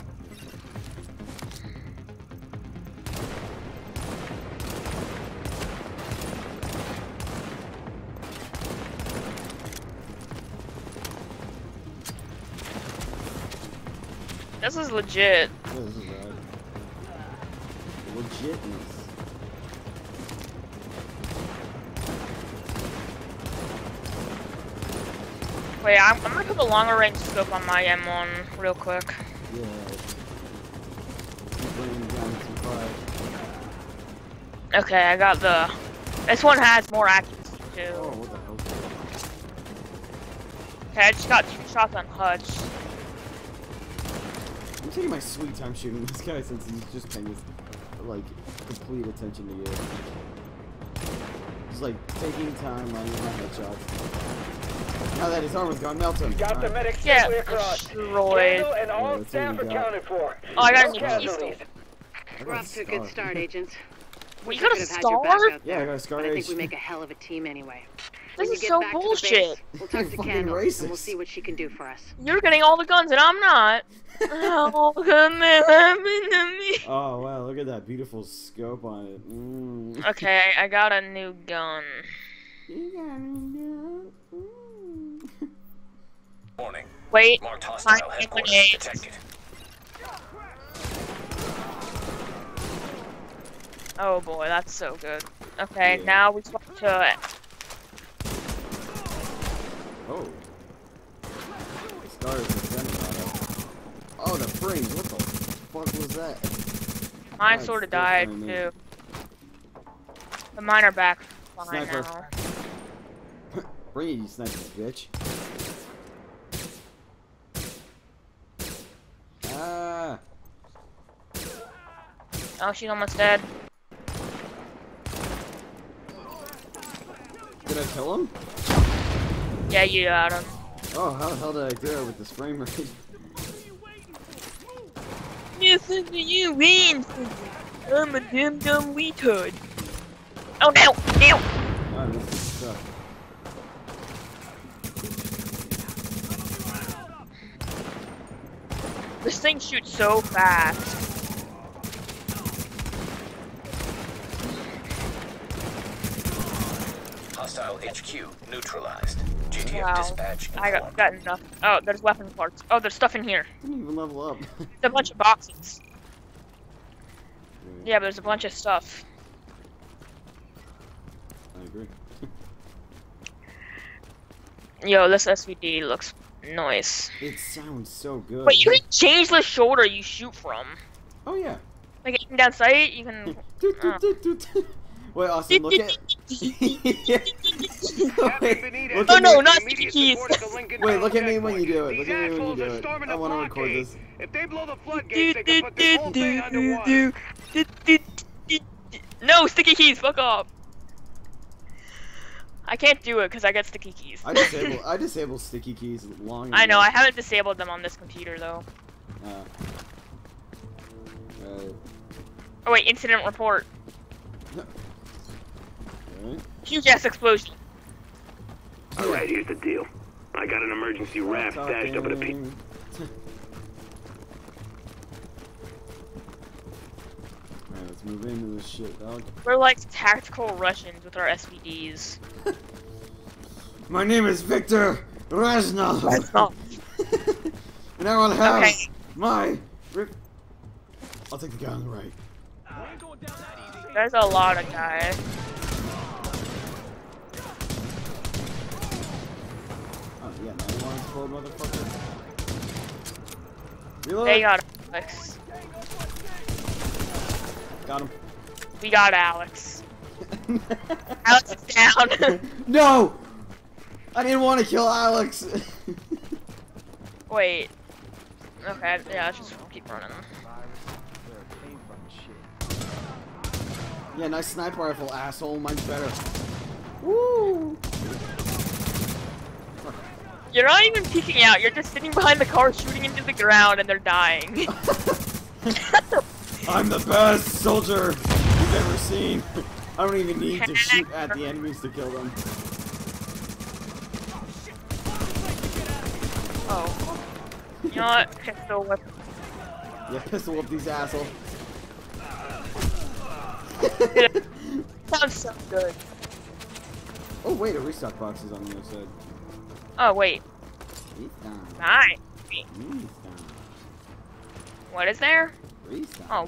This is legit. Yeah, this is bad. Legitness. Wait, I'm gonna put the longer range scope on my M1 real quick. Yeah. Keep bringing down some fire. Okay, I got the. This one has more accuracy Oh, too. what the hell? Okay, I just got 2 shots on Hutch. I'm taking my sweet time shooting this guy since he's just paying his, like, complete attention to you. Just, like, taking time, running my headshots. Now that his armor's gone, melt him. Got the Alright. medics Yeah, safely across. destroyed. Candle and Yeah, all that's staff what we got. accounted for. Oh, I got a No new casualties. I got We're off to a good scar. start, agents. Well, you Wish I got a could have had your star? backup, Yeah, I got a scar but I think H. we make a hell of a team anyway. This When you is get so back to the bullshit. base, we'll talk to Fucking Candle, and we'll racist. see what she can do for us. You're getting all the guns and I'm not. How can that happen to me? Oh, wow, look at that beautiful scope on it. Mm. Okay, I got a new gun. You got me, mm. Warning. Wait, Marked hostile Fine, headquarters grenade. detected. oh boy, that's so good. Okay, Yeah. now we swap to it. Oh. The scar is a gunshot. Oh, the frames. What the fuck was that? Mine Nice, sort of that's died very too. But mine are back fine Sniper. now. Bring it, you sniper bitch. Ah. Oh, she's almost dead. Did I kill him? Yeah, you got him. Oh, how the hell did I do it with this frame rate? Listen to you, win. I'm a damn dumb retard. Oh no, no. Oh, this is stuck. This thing shoots so fast. Hostile HQ neutralized. GTF Wow. dispatch I informed. got enough. Oh, there's weapon parts. Oh, there's stuff in here. Didn't even level up. There's a bunch of boxes. Yeah, but there's a bunch of stuff. I agree. Yo, this SVD looks nice. It sounds so good. Wait, you can change the shoulder you shoot from. Oh yeah. Like aiming down sight, you can. Wait, Austin, look at. Wait, look Oh at no, me. not sticky keys. Wait, look at me when you do it. Look at me when you do it. I want to record this. If they blow the floodgates, they can put this whole thing underwater. No, sticky keys, fuck off. I can't do it because I got sticky keys. I disable sticky keys long ago. I know, I haven't disabled them on this computer though. Oh wait, incident report. Right. Huge ass explosion. Alright, here's the deal. I got an emergency raft stashed up at a peak. Alright, let's move into this shit, dog. We're like tactical Russians with our SVDs. My name is Victor Reznov. Reznov. And I will have Okay. my... I'll take the guy on the right. There's a lot of guys. Oh, yeah, 91's full, motherfucker. Reload. They got Alex. Got him. We got Alex. Alex is down. No! I didn't want to kill Alex. Wait. Okay, yeah, let's just keep running. Yeah, nice sniper rifle, asshole. Mine's better. Woo! You're not even peeking out, you're just sitting behind the car shooting into the ground and they're dying. I'm the best soldier you've ever seen. I don't even need to shoot at the enemies to kill them. Oh. You know what? Pistol whip. Yeah, pistol whip these assholes. Sounds so good. Oh wait, a restock box is on the other side. Oh wait. Restock. Nice. Restock. What is there? Restock. Oh.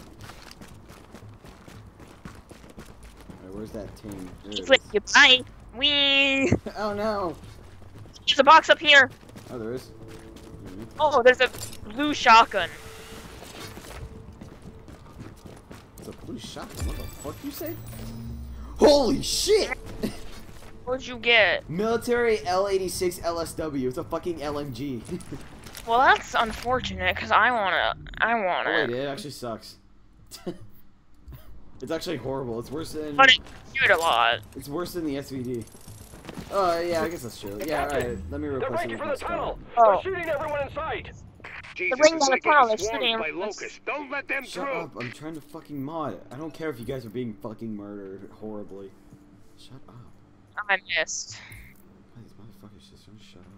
Alright, where's that team? There it Flip is. you bye. Wee. Oh no. There's a box up here. Oh, there is. Oh, there's a blue shotgun. It's a blue shotgun. What the fuck you say? Holy shit! What'd you get? Military L86 LSW. It's a fucking LMG. Well, that's unfortunate because I want Oh wait, it. it actually sucks. It's actually horrible. It's worse than. But it shoot a lot. It's worse than the SVD. Oh yeah, I guess that's true. Yeah, alright. Let me They're replace it breaking with for my the tunnel. Oh. They're shooting everyone in sight. They're bringing down the tunnel. They're swarmed shooting by everyone. locusts. Don't let them Shut through. up! I'm trying to fucking mod. I don't care if you guys are being fucking murdered horribly. Shut up! I missed. God, these motherfuckers just don't shut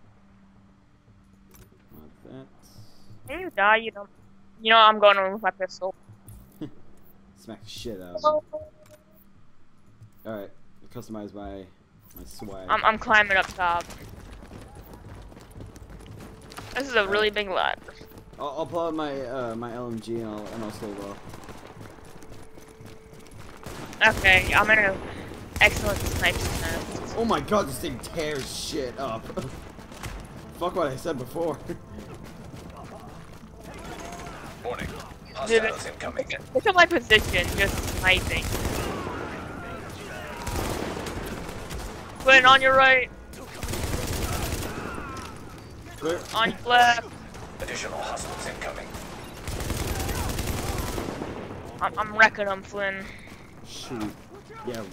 up. Mod that. When you die, you don't. You know, I'm going to remove my pistol. Smack the shit out of them. Alright, customize my swag. I'm climbing up top. This is a really big lot. I'll pull out my my LMG and I'll stay low. Okay, I'm in a excellent sniper nest. Oh my god, this thing tears shit up. Fuck what I said before. Warning. Dude, Hostiles incoming. look at my position, just sniping. Quinn, on your right. Clear. On your left. Additional hostiles incoming. I'm wrecking them, Flynn. Shoot. Yeah.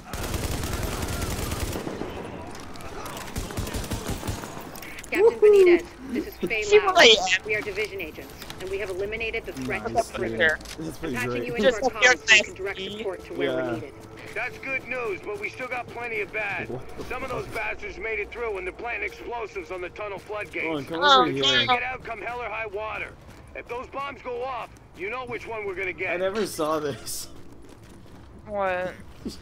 Captain Benitez, this is Faye She Lau. really- We are division agents, and we have eliminated the threat to the Nice. perimeter. That's pretty Attaching you great. into Just our up here, comms so you can direct nice. support to where Yeah. we're needed. That's good news, but we still got plenty of bad. Some of those bastards made it through and they're planting explosives on the tunnel Come on, floodgates. come Oh, over here. Trying to get out come hell or high water. If those bombs go off, you know which one we're gonna I get. never saw this. What?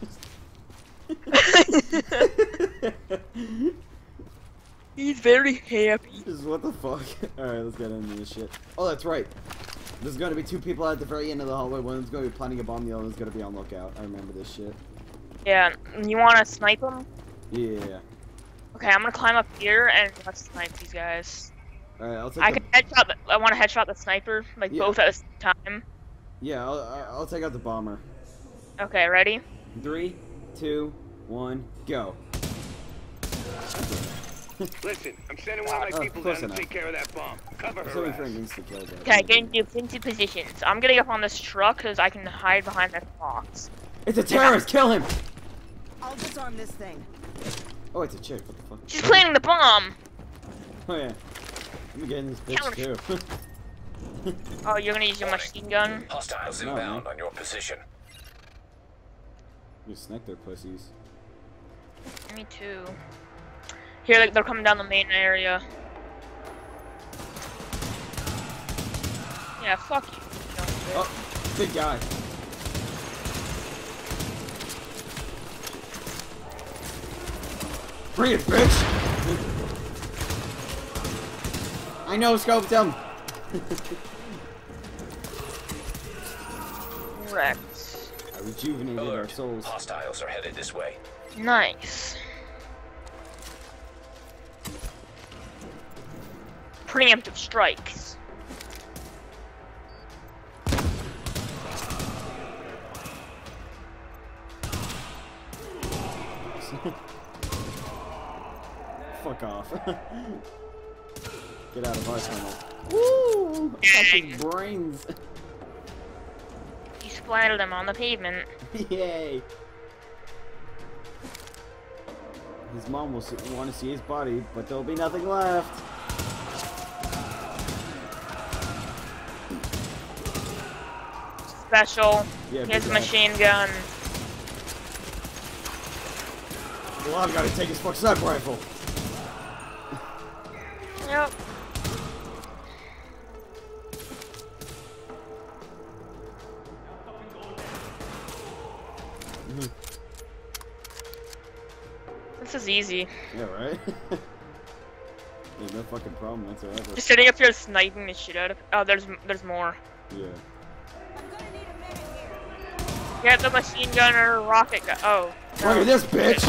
He's very happy. Just what the fuck? Alright, let's get into this shit. Oh, that's right. There's gonna be two people at the very end of the hallway. One's gonna be planting a bomb, the other one's gonna be on lookout. I remember this shit. Yeah, you wanna snipe him? Yeah. Okay, I'm gonna climb up here and let's snipe these guys. Alright, I'll take I the... can headshot. I want to headshot the sniper, like Yeah. both at the same time. Yeah, I'll take out the bomber. Okay, ready? 3, 2, 1, go. Listen, I'm sending one of my Oh, people close down to enough. take care of that bomb. Cover It's her only ass. for an insta-kill, guys. Okay, get into defensive positions. I'm gonna get up on this truck because I can hide behind that box. It's a terrorist! Kill him! I'll disarm this thing. Oh, it's a chick. What the fuck? She's planting the bomb. Oh yeah. Let me get in this bitch too. Oh, you're gonna use your machine gun? Hostiles No, inbound man. on your position. You snack their pussies. Me too. Here, like, they're coming down the main area. Yeah, fuck you. Oh, big guy. Bring it, bitch! I know, scoped him. Wrecked. I rejuvenated our Alert. souls. Hostiles are headed this way. Nice. Preemptive strikes. Fuck off. Get out of our tunnel. Woo! Fucking brains. You splattered them on the pavement. Yay. His mom will want to see his body, but there'll be nothing left. Special. Yeah, He has a big guy. machine gun. Well, I've got to take his fucking sniper rifle. Yep. This is easy. Yeah, right? There's no fucking problem whatsoever. Just sitting up here sniping the shit out of. Oh, there's more. Yeah. You have the machine gun or rocket gun. Oh. Look at this, bitch!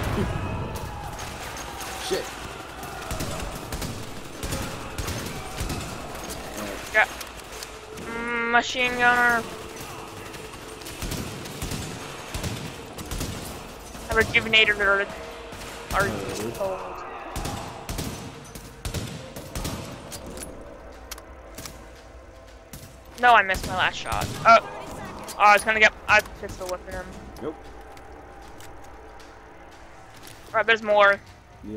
Shit. Yeah. Machine gunner. A rejuvenator or cold. No, I missed my last shot. Oh, I was gonna get. I pistol whipping him. Nope. Alright, there's more. Yeah.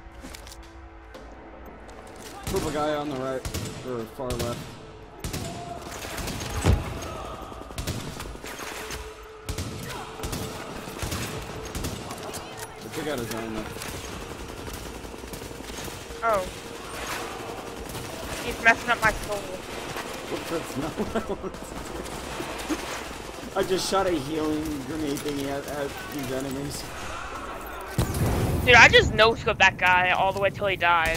Purple guy on the right, or far left. I took out his armor. Oh. He's messing up my soul. Whoops, that's not what I wanted to do. I just shot a healing grenade thingy at these enemies. Dude, I just no-scoped that guy all the way till he died.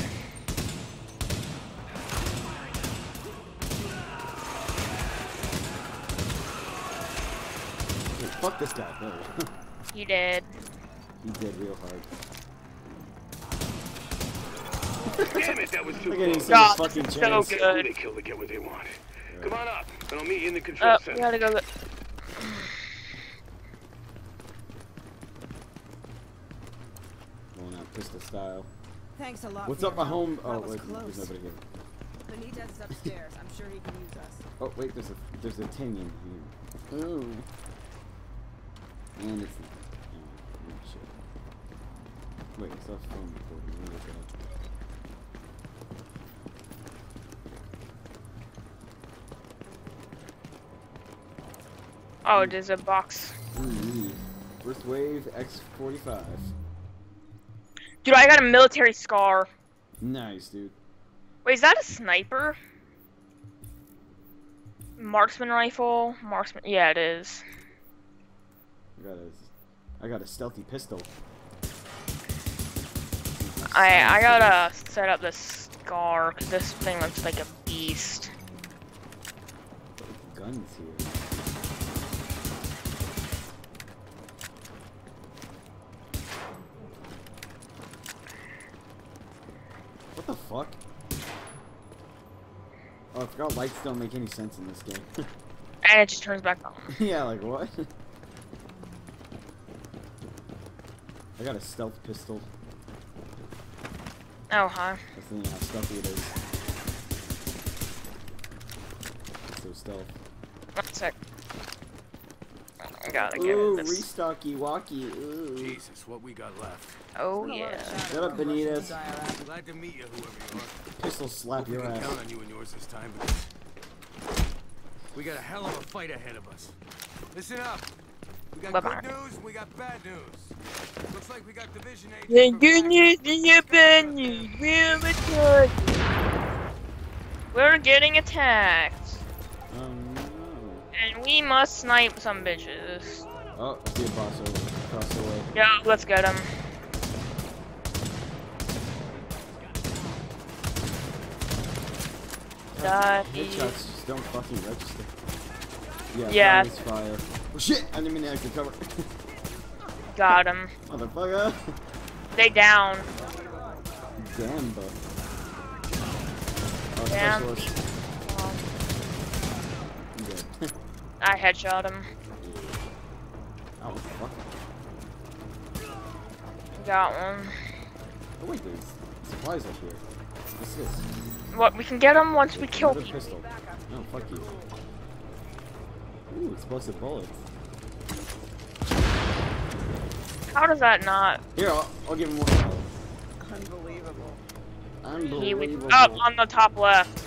Dude, fuck this guy, no. He did. He did real hard. Damn it, that was too Look at him, close. see God, his fucking this is so chance. good. Who they kill to get what they want. Come on up, and I'll meet you in the control We center. gotta go. Going out pistol style. Thanks a lot. What's for up, my your home? help. Oh, That was wait, close. there's nobody here. Benitez is upstairs. I'm sure he can use us. Oh, wait, there's a ting in here. Ooh. And it's. Oh, shit. Wait, it's off phone recording. Let me look it up. Oh, there's a box. Ooh. First wave X45. Dude, I got a military scar. Nice, dude. Wait, is that a sniper? Marksman rifle? Marksman. Yeah, it is. I got a stealthy pistol. I gotta set up this scar because this thing looks like a beast. Guns here. What the fuck? Oh, I forgot lights don't make any sense in this game. And it just turns back on. Yeah, like what? I got a stealth pistol. Oh, huh. That's the thing, how stealthy it is. It's so stealth. 1 sec. I gotta give Ooh, it this. restocky walkie. Ooh. Jesus, what we got left. Oh yeah. Shut up, Benitez. Glad to meet you, whoever you are. Pistol slap We your can ass. count on you and yours this time, because we got a hell of a fight ahead of us. Listen up. We got Bye-bye. good news, we got bad news. Looks like we got division agents. The from good back- news and the bad news. We're getting attacked. Oh no. And we must snipe some bitches. Oh, see a boss over across the way. Yo, let's get him. Headshots just don't fucking register. Yeah. Fire is fire. Oh shit! I didn't mean to actually cover. Got him. Motherfucker. They down. Damn, bro. Oh, Damn. specialist. I'm dead. I headshot him. Oh, fuck. Got one. Oh, wait, there's supplies up here. What's this? What? We can get him once we kill Another people. pistol. No, fuck you. Ooh, explosive bullets. How does that not? Here, I'll give him one. Unbelievable. He would Unbelievable. up on the top left.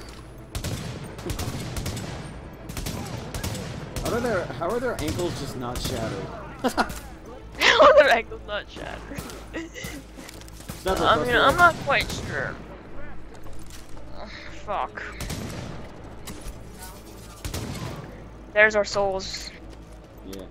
How are their ankles just not shattered? How are their ankles not shattered? Sniper I mean, across I'm the not quite sure. Fuck. There's our souls. way.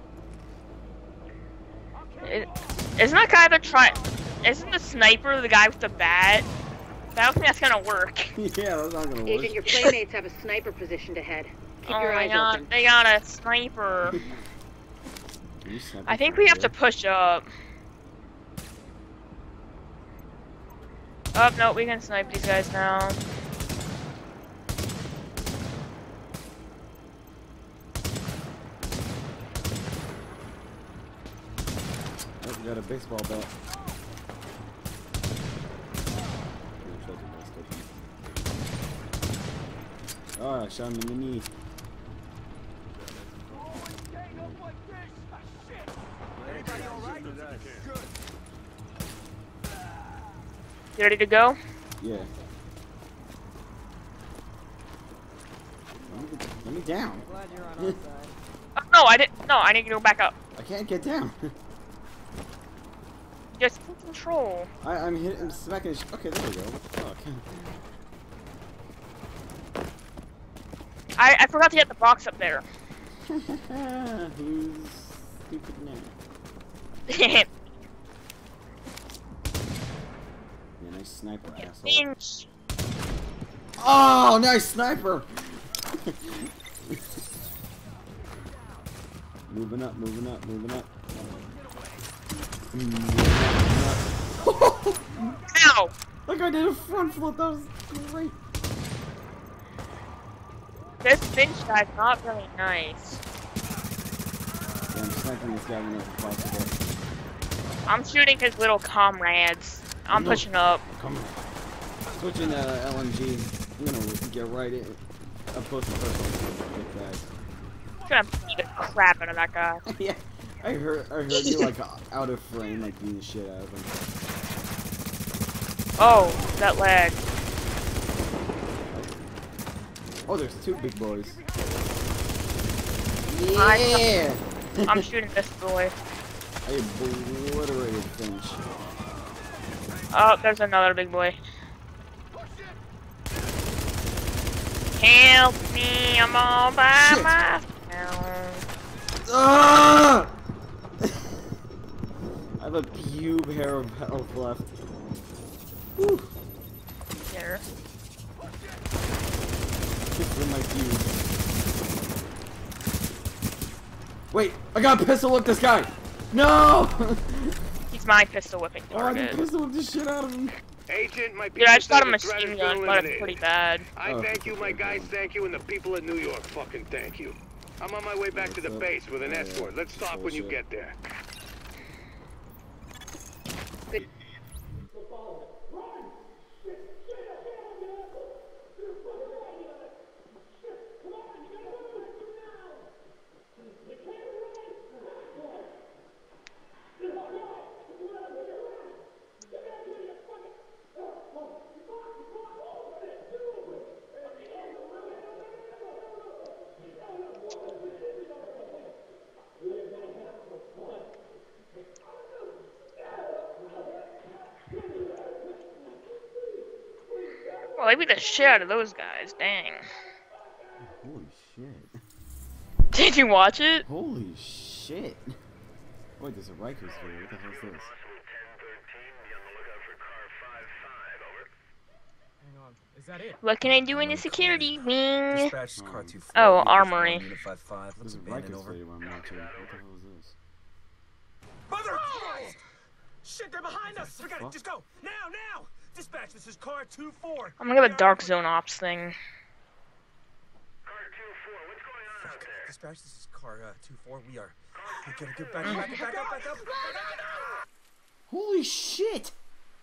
Isn't that guy that try? Isn't the sniper the guy with the bat? I don't think that's gonna work. Yeah. Yeah, that's not gonna work. Agent, your playmates have a sniper positioned ahead. Keep Oh your my eyes god, open. they got a sniper. You sniper I think from we have to here. push up. Oh no, we can snipe these guys now. Oh, we got a baseball bat. Oh, I shot him in the knee. You ready to go? Yeah. Let me down. Glad you're on our side. Oh, no, I didn't. No, I need to go back up. I can't get down. Just take control. I'm hitting, I'm smacking his. Okay, there we go. Fuck. I forgot to get the box up there. Who's stupid now? Inch. Yeah, nice sniper, asshole. Oh, nice sniper! Moving up, moving up, moving up. Ow! Look, I did a front flip. That was great. This Finch guy's not really nice. Yeah, I'm sniping this guy whenever possible. I'm shooting his little comrades. I'm No. pushing up. Come on. Switching to LMG. I'm gonna get right in. Up close and personal. Get that. I'm gonna beat the crap out of that guy. Yeah, I heard you like out of frame, like beating the shit out of him. Oh, that leg. Oh, there's two big boys. I- Yeah! I'm shooting this boy. I obliterated Finch. Oh, there's another big boy. Help me, I'm all by Shit. myself. Ah! I have a pube hair of health left. Whew. There. Just for my pube. Wait, I got pistol whip this guy! No! He's my pistol whipping Oh, I can target. pistol whip the shit out of him. Agent, my people Dude, I just got a say the threat machine has gun, been but it's eliminated. pretty bad. I Oh, thank you, my okay, guys good. thank you, and the people in New York fucking thank you. I'm on my way back to the What's up? base with an Yeah, escort. Let's talk when you bullshit. get there. Well, they beat the shit out of those guys. Dang. Holy shit. Did you watch it? Holy shit. Wait, there's a Rikers here. What the hell is this? Hang on. Is that it? What can I do in the security wing? Dispatch is car 2-4. Oh, Unit armory. 55. There's Looks a abandoned Rikers over. video I'm watching. What the hell is this? Mother Christ! Shit, they're behind us! We gotta What? just go! Now! Dispatch, this is car 2-4. I'm gonna have a dark zone ops thing. Dispatch, this is car 2-4. We gotta get back up. Holy shit!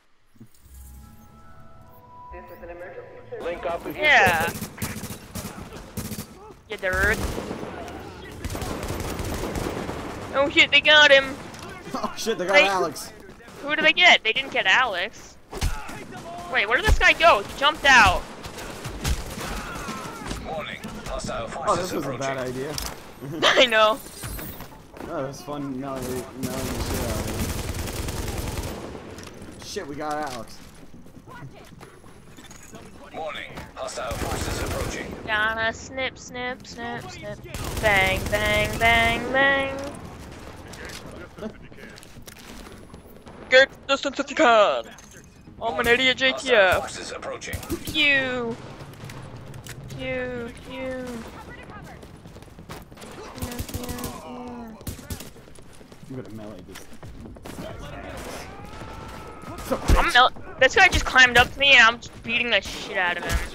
Link up with your Yeah. You dirt. Oh shit, they got him. Oh shit, they got Hey. Alex. Who did they get? They didn't get Alex. Wait, where did this guy go? He jumped out. Warning. Hostile Oh, forces this was a approaching. bad idea. I know. Oh, it was fun knowing the shit out of it. Shit, we got Alex. Warning. Hostile forces approaching. Gonna snip, snip, snip, snip. Bang, bang, bang, bang. Get the distance if you can. I'm an idiot Hostile JTF. forces approaching. Pew. Pew, pew. I'm gonna melee this guy's This guy just climbed up to me and I'm just beating the shit out of him.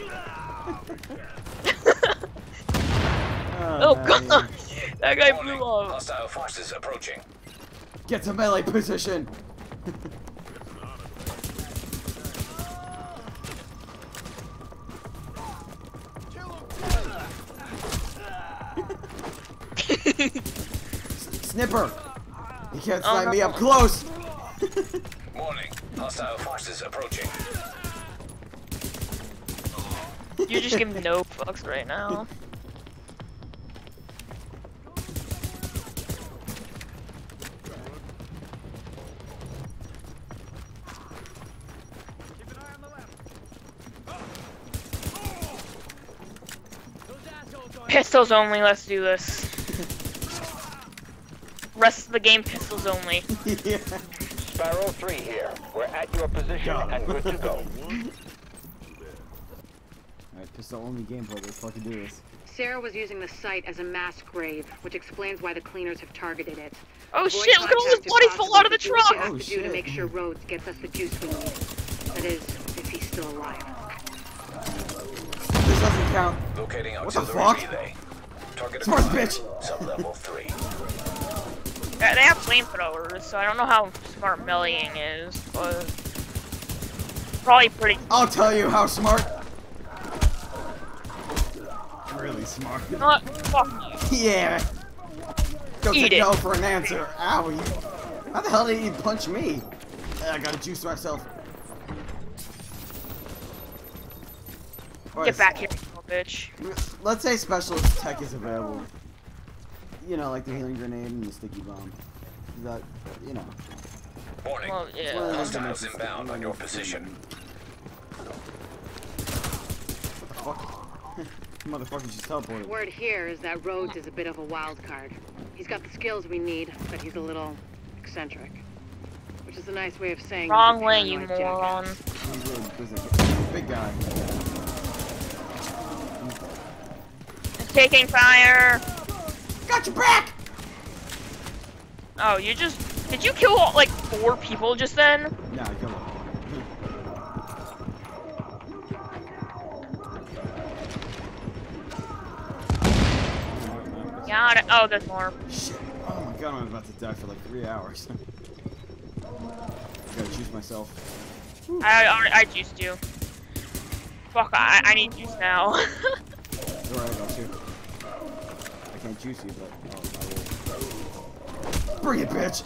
Oh man. god, that guy Warning. blew up. Hostile forces approaching. Get to melee position. Snipper. You can't snipe me up close. Warning. Hostile forces approaching. You just give no fucks right now. Pistols only, let's do this. Rest of the game, pistols only. Yeah. Sparrow 3 here. We're at your position and good to go. Alright, pistol only gameplay. Let's fucking do this. Sarah was using the site as a mass grave, which explains why the cleaners have targeted it. Oh Avoid shit, look at all this contact if bloody fall out of the possible, but do what you truck! have Oh, to do to shit. make sure Rhodes gets us the juice we need. That is, if he's still alive. This doesn't count. Locating What the auxiliary fuck? relay. Target Smart acquired. bitch. Sub-level 3. Yeah, they have flamethrowers, so I don't know how smart meleeing is, but probably pretty. I'll tell you how smart. Really smart. Fuck you. Yeah. Don't Eat take it. no for an answer. Owie. How the hell did he punch me? I gotta juice myself. Get back here, you little bitch. Let's say specialist tech is available. You know, like the healing grenade and the sticky bomb. That, you know. Warning. Well, yeah. One of those that Hostiles makes it inbound stick- on your position. What the fuck? Motherfucker just teleported. Word here is that Rhodes is a bit of a wild card. He's got the skills we need, but he's a little eccentric. Which is a nice way of saying Wrong he's a way, you paranoid moron. jackass. He's a big guy. Taking fire. Got your back! Oh, you just. Did you kill like 4 people just then? Nah, I killed him. Got it. Oh, there's more. Shit. Oh my god, I'm about to die for like 3 hours. I gotta juice myself. I juiced you. Fuck, I need juice now. Alright, I'll shoot. I can't juice you, but I will. Bring it, bitch!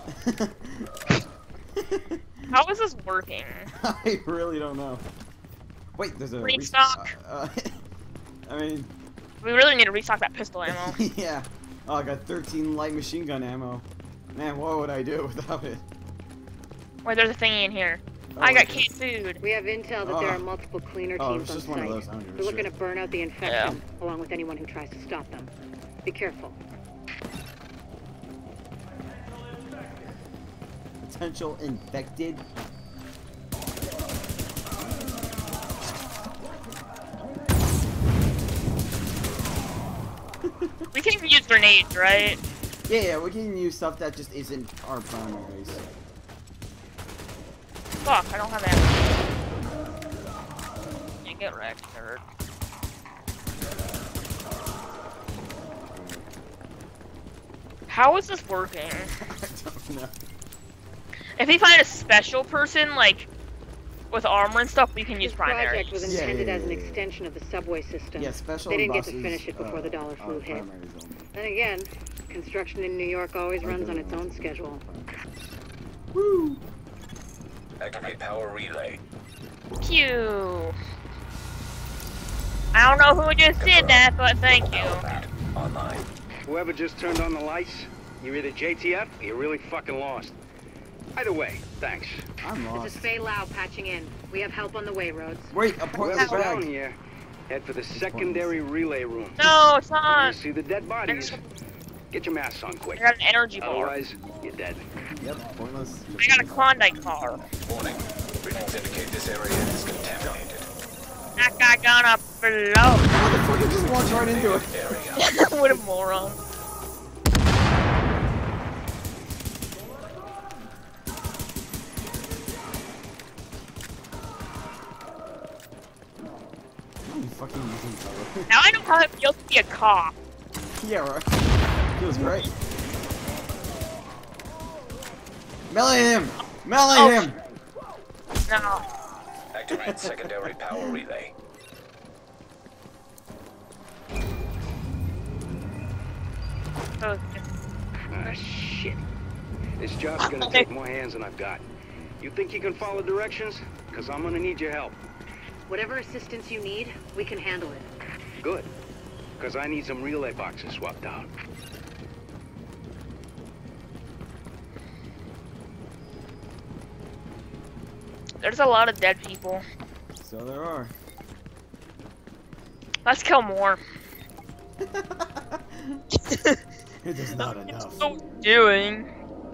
How is this working? I really don't know. Wait, there's a Restock. I mean, We really need to restock that pistol ammo. yeah. Oh, I got 13 light machine gun ammo. Man, what would I do without it? Wait, there's a thingy in here. I got canned food. We have intel that there are multiple cleaner teams it's on just one of site. those. I don't give a They're looking shit. to burn out the infection, along with anyone who tries to stop them. Be careful. Potential infected. We can even use grenades, right? Yeah, we can use stuff that just isn't our primaries. Fuck, I don't have ammo. Yeah, get wrecked, nerd. How is this working? I don't know. If we find a special person, like, with armor and stuff, we can use This primaries. project was intended as an extension of the subway system. Yeah, special They didn't get to buses, finish it before the dollar flu hit. primaries only. Then again, construction in New York always runs on its own schedule. Woo! Activate power relay. Pew. I don't know who just did that, but thank you. Online. Whoever just turned on the lights, you're either JTF or you're really fucking lost. Either way, thanks. I'm This lost. is Faye Lau patching in. We have help on the way, Rhodes. Wait, a pointless Whoever's down bag. here, head for the secondary relay room. No, it's You not. see the dead bodies. Get your masks on I quick. got an energy bar. Otherwise, you're dead. Yep, pointless. I got a Klondike car. Warning. Readings indicate this area is contaminated. That guy gonna blow. What the fuck? It just walked right into it. Area. What a moron. I'm fucking using cover. Now I know how it feels to be a cop. Yeah, right. Feels great. Melee him! Melee him! No. Activate secondary power relay. Oh, Ah, shit. This job's gonna take more hands than I've got. You think you can follow directions? Because I'm gonna need your help. Whatever assistance you need, we can handle it. Good. Because I need some relay boxes swapped out. there's a lot of dead people. So there are. Let's kill more. It is not enough. What are you doing?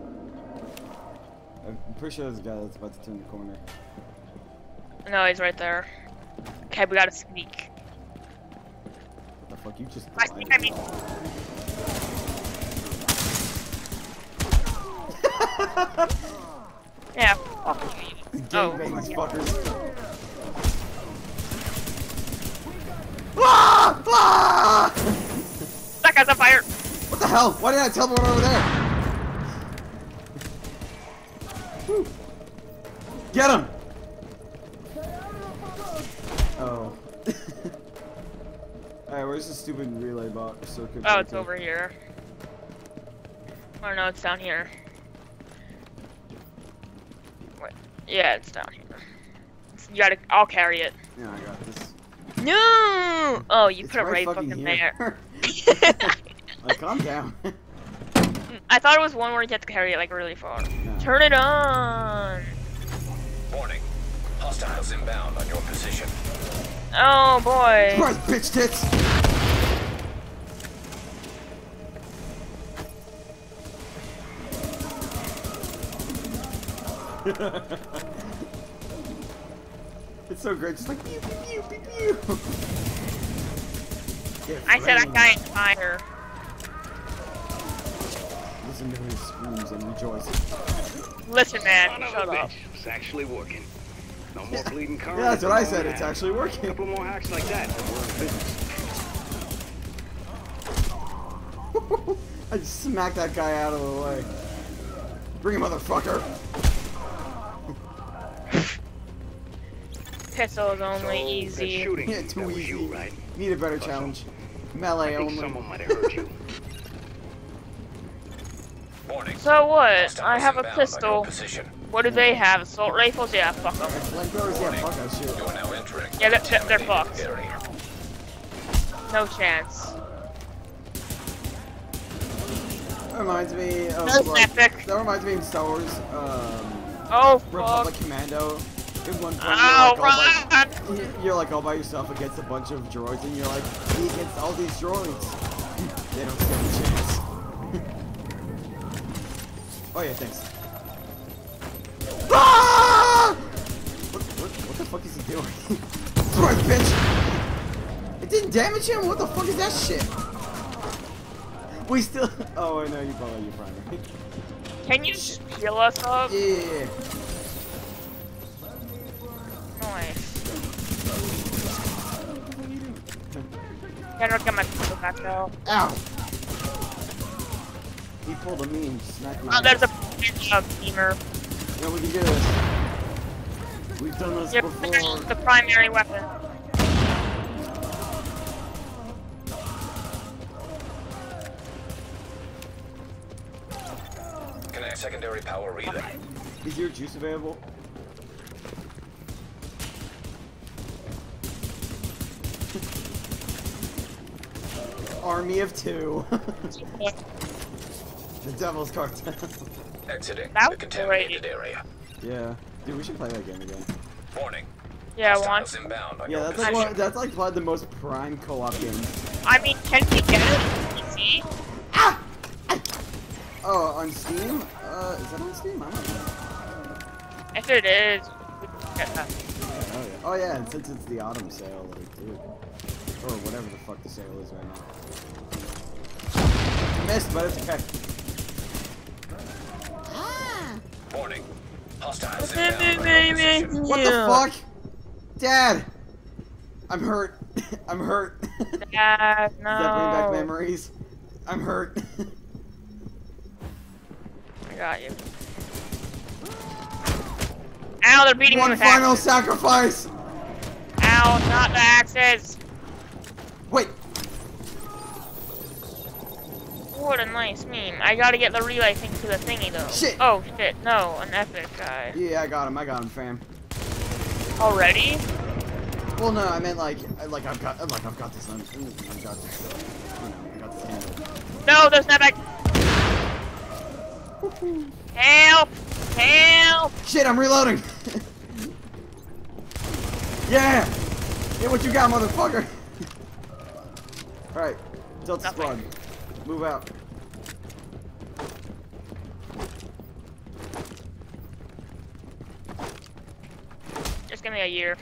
I'm pretty sure there's a guy that's about to turn the corner. No, he's right there. Okay, we gotta sneak. What the fuck? You just I think I mean. Yeah, fuck you. Gangbang these Oh, fuckers. Ah! Ah! that guy's on fire. What the hell? Why did I teleport over there? Woo. Get him! Oh. Alright, where's the stupid relay bot circuit? Oh, it's over here. Or no, it's down here. Wait. Yeah, it's down here. You gotta. I'll carry it. Yeah, I got this. No! Oh, you It's put it right right fucking fucking here. there. Like, calm down. I thought it was one where you have to carry it like really far. No. Turn it on. Warning. Hostiles inbound on your position. Oh boy. Right, bitch tits! It's so great, just like pew pew pew pew pew. Get I said I framed. got in fire. Listen to his screams and rejoice. Listen, man. Son of Shut a up. bitch. It's actually working. No more bleeding cars. Yeah, that's what I no said. more It's hacks. actually A working. couple more hacks like that, and we're in business. I just smacked that guy out of the way. Bring him, motherfucker. Pistol is only So, that easy. shooting, Yeah, that too was easy. you, right? Need a better challenge. Melee I think only. someone might have hurt you. Warning. So what? Hostiles I have a inbound on your pistol. position. What do they have? Assault rifles? Yeah, fuck them. Flamethrowers, yeah, fuck that shit. You are now entering. Yeah, they're contaminated fucked. area. No chance. That reminds me of That's like, epic. that reminds me of Star Wars, Oh Republic fuck. Commando. In one point, you're like all by yourself against a bunch of droids, and you're like, me against all these droids. They don't stand a chance. Oh yeah, thanks. Ah! What the fuck is he doing? Right, bitch! It didn't damage him? What the fuck is that shit? We still... Oh, I know you bought your primary. Can you heal us up? Yeah. Nice. Can't get my pistol back though. Ow! He pulled a me and smacked me. Oh, there's a beamer. Yeah, we can do this. We've done this before. The primary weapon. Connect secondary power relay. Is your juice available? Army of two. The Devil's Cartel. Exiting That the contaminated area. Yeah. Dude, we should play that game again. Warning. Yeah, Hostiles inbound on your Yeah, position. that's like probably the most prime co-op game. I mean, can we get it on PC? Ah! Oh, on Steam? Is that on Steam? I don't know. If it is, we can get that. Oh yeah. Oh yeah, and since it's the autumn sale, like, dude. Or whatever the fuck the sale is right now. Missed, but it's okay. Warning. Hostiles inbound on your position. What the fuck? Dad! I'm hurt. I'm hurt. Dad, no. Does that bring back memories? I'm hurt. I got you. Ow, they're beating me One with final axes. sacrifice! Ow, not the axes! Wait! What a nice meme. I gotta get the relay thing to the thingy though. Shit! Oh shit, no, an epic guy. Yeah, I got him, fam. Already? Well, no, I meant like I've got this. I've got this. You know, I got this handled. No, there's not back. Help! Help! Shit, I'm reloading. Yeah! Get what you got, motherfucker. All right, Delta Squad, move out. Just give me a year.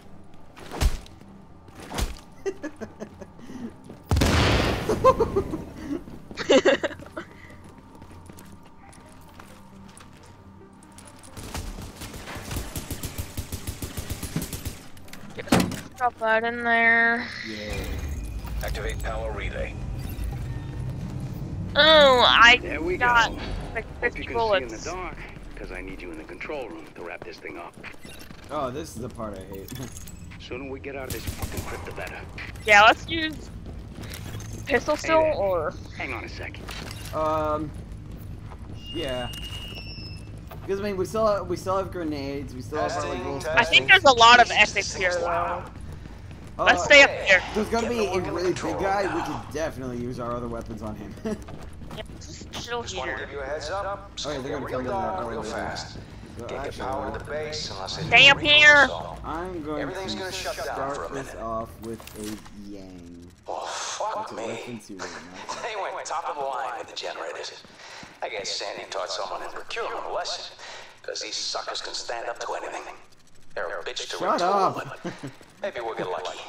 Drop that in there. Yeah. Activate power relay. Oh, There we got go. like Hope 50 you can bullets. see in the dark, because I need you in the control room to wrap this thing up. Oh, this is the part I hate. Sooner we get out of this fucking crypt, the better. Yeah, let's use pistol still there. or. Hang on a second. Yeah. Because I mean, we still have grenades. We still have our like little. I think there's a lot of epics here though. Let's stay up here. There's gotta be a really big guy. We could definitely use our other weapons on him. Yeah, just chill Just want to here. give you a heads up. It's Oh, yeah, gonna they're get gonna real come down dark that real elevator. fast. So Can't get actually, power to the base unless they Stay up here. I'm going Everything's to gonna shut down start for a this minute. off with a yang. Oh, fuck That's me. a reference to it, not- They went top of the line with the generators. I guess Sandy taught someone in procurement a lesson. Because these suckers can stand up to anything. They're a bitch to Shut retool, up! but maybe we'll get lucky.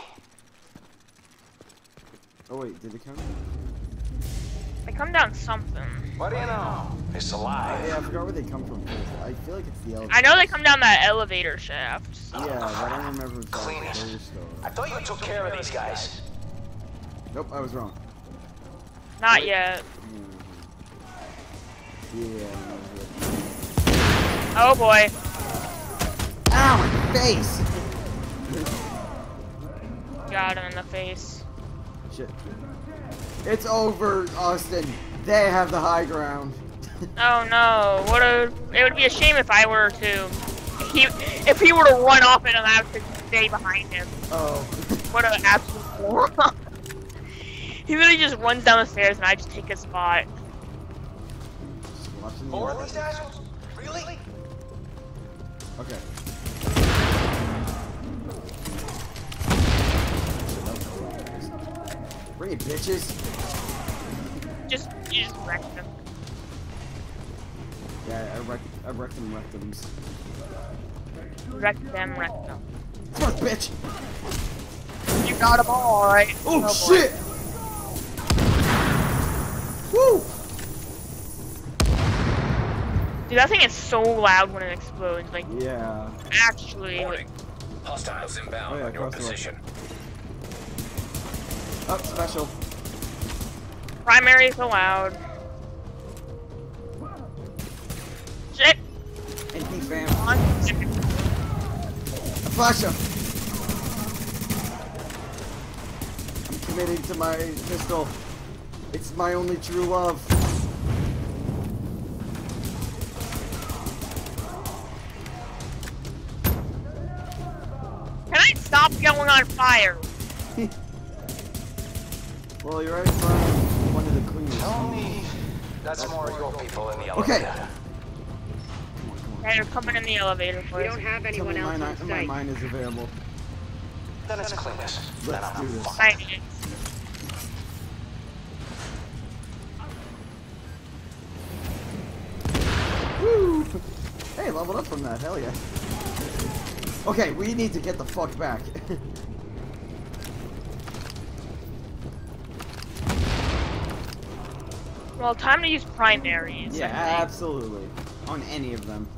Oh wait, did it come? They come down something. What do you know? It's alive. Yeah, I forgot where they come from first. I feel like it's the elevator. I know they come down that elevator shaft. Yeah, but I don't remember if it's Clean like it. first or... I thought you took care of these guys. Nope, I was wrong. Not yet. Yeah. Oh boy. Ow, my face! Got him in the face. Shit. It's over, Austin. They have the high ground. Oh no. It would be a shame if I were to if he were to run off and I have to stay behind him. Oh. What an absolute moron. He really just runs down the stairs and I just take his spot. Watching the More of these assholes? Really? Okay. Bring it, bitches. You just wrecked them. Yeah, I wrecked them rectums. Wreck them. Come on, bitch! You got them all, right? Oh, boy. shit! Woo! Dude, that thing is so loud when it explodes. Like, yeah. Actually, Warning. Hostiles inbound Oh, yeah, on your across the way. position. Oh, special. primary is allowed. Shit! NP fam. On. A flasher. I'm committing to my pistol. It's my only true love. Can I stop going on fire? Well, you're right in front of one of the queens. Tell me that's more of your people in the Okay. elevator. Yeah, they're coming in the elevator, We boys. don't have Tell anyone me else on my site. mine is available. Then it's cleanest. Then Let's I'm do this. fucked. I need it. Woo! Hey, leveled up from that. Hell yeah. Okay, we need to get the fuck back. Well, time to use primaries. Yeah, I think. absolutely. On any of them.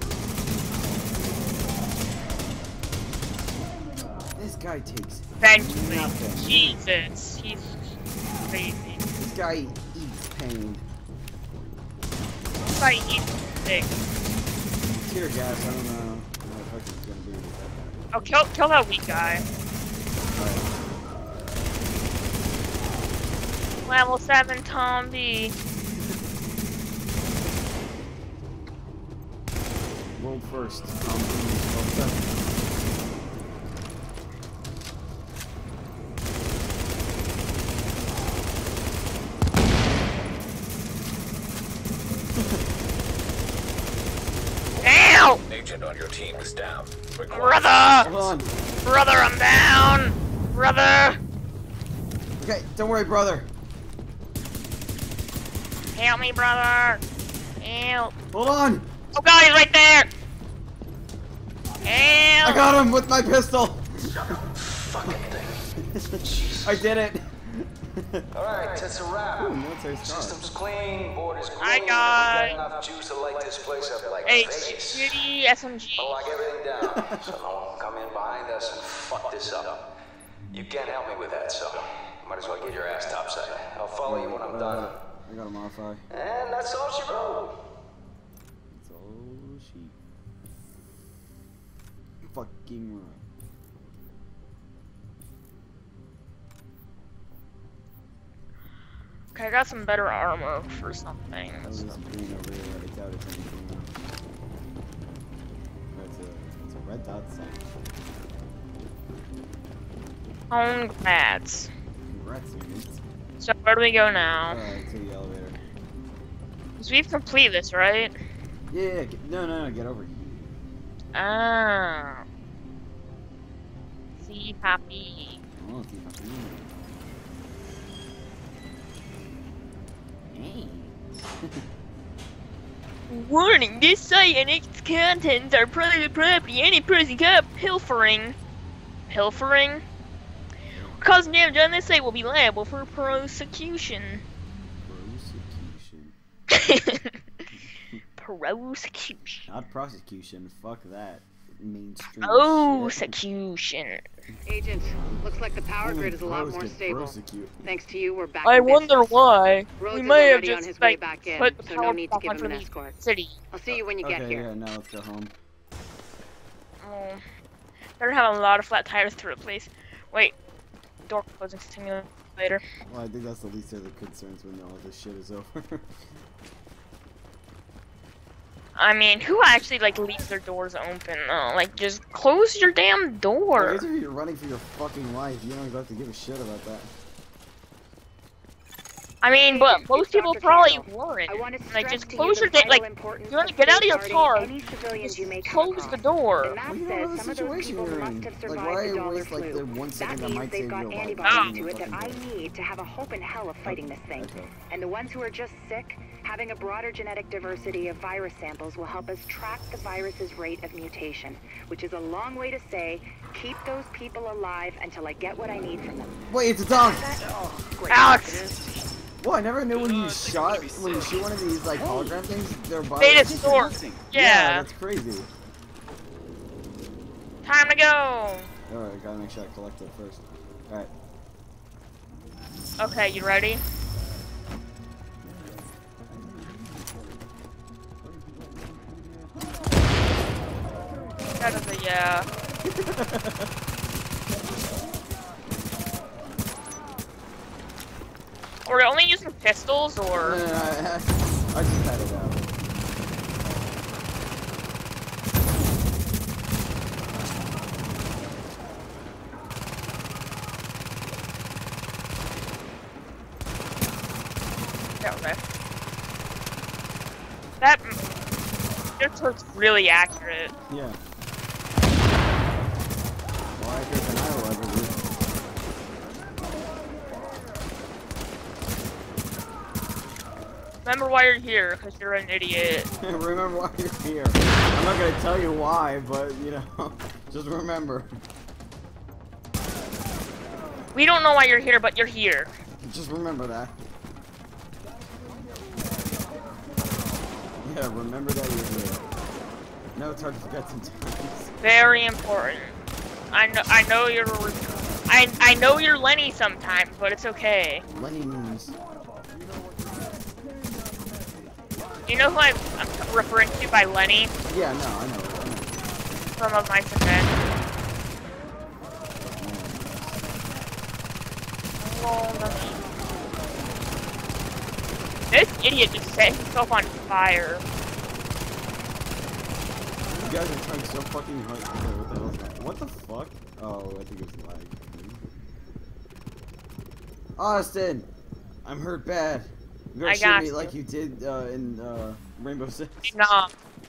This guy takes Eventually. nothing. Jesus, he's crazy. This guy eats pain. This guy eats sick. Tear gas, I don't know how effective it's gonna be with that guy. Oh, kill that weak guy. Level 7 Tom B. World first. Ow! Agent on your team is down. Brother! Hold on. Brother, I'm down! Brother! Okay, don't worry, brother. Help me, brother! Help! Hold on. Oh god, he's right there! Help! I got him with my pistol. Fucking thing. I did it. Alright, that's a wrap. Ooh, military star. Systems clean, borders clean. I We got- enough juice to light this place up like Hey, Vegas. shitty SMG. I'll lock everything down, so no one will come in behind us and fuck this up. You can't help me with that, so might as well get your ass topside. I'll follow you when I'm done. I got a modify. And that's all she wrote. It's all she fucking right. Okay, I got some better armor for something. There's green over here. I doubt it's anything. It's a red dot sign. Congrats. Congrats, dudes. So where do we go now? Alright, to the elevator. Because we've completed this, right? Yeah, no, get over here. Ah. See, happy. Oh, keep up. Hey. Warning, this site and its contents are private property. Any person caught pilfering causing damage on this site will be liable for prosecution. Prosecution. Not prosecution. Fuck that. Mainstream. Prosecution. Agent, looks like the power Only grid is a lot pros more get stable. prosecute. Thanks to you, we're back I in wonder business. why. Rhodes We is may have already on just his way like back in, put the so power no need to back give onto him an the escort. city. I'll see you when you get Okay, here. yeah, now let's go home. Oh, better have a lot of flat tires to replace. Wait, door closing simulator. Well, I think that's the least of the concerns when all this shit is over. I mean, who actually like leaves their doors open? Like just close your damn door. I guess if you're running for your fucking life, you don't have to give a shit about that. I mean, but most people probably weren't. I want to Like, stress just to close you your the gate. Like, vital importance you want to of get out of your safeguarding car. any civilians Just you may come close the across. door. The map Well, you says know the some of those situation people you're must in. have Like, survived why the dollar waste like the flu. 1 That second that means might they've save got your life? antibodies to it that Fucking I dead. need to have a hope in hell of fighting this thing. Okay. And the ones who are just sick, having a broader genetic diversity of virus samples will help us track the virus's rate of mutation, which is a long way to say, keep those people alive until I get what I need from them. Wait, it's a dog! Oh, great. Alex! Well, I never knew when you shoot one of these like hologram things, their body. Beta store. Yeah. That's crazy. Time to go. Alright, gotta make sure I collect it first. Alright. Okay, you ready? That is a yeah. Are we only using pistols, or? No, I just had it out. Yeah, okay. That looks really accurate. Yeah. More accurate than I will ever be. Remember why you're here, because you're an idiot. Remember why you're here. I'm not gonna tell you why, but you know, just remember. We don't know why you're here, but you're here. Just remember that. Yeah, remember that you're here. No, it's hard to forget sometimes. Very important. I know you're I know you're Lenny sometimes, but it's okay. Lenny memes. You know who I'm referring to by Lenny? Yeah, no, I know. From Of Mice and Men. This idiot just set himself on fire. You guys are trying so fucking hard. What the hell is that? What the fuck? Oh, I think it's lag. Austin! I'm hurt bad. You're gonna shoot me like you did in Rainbow Six. No.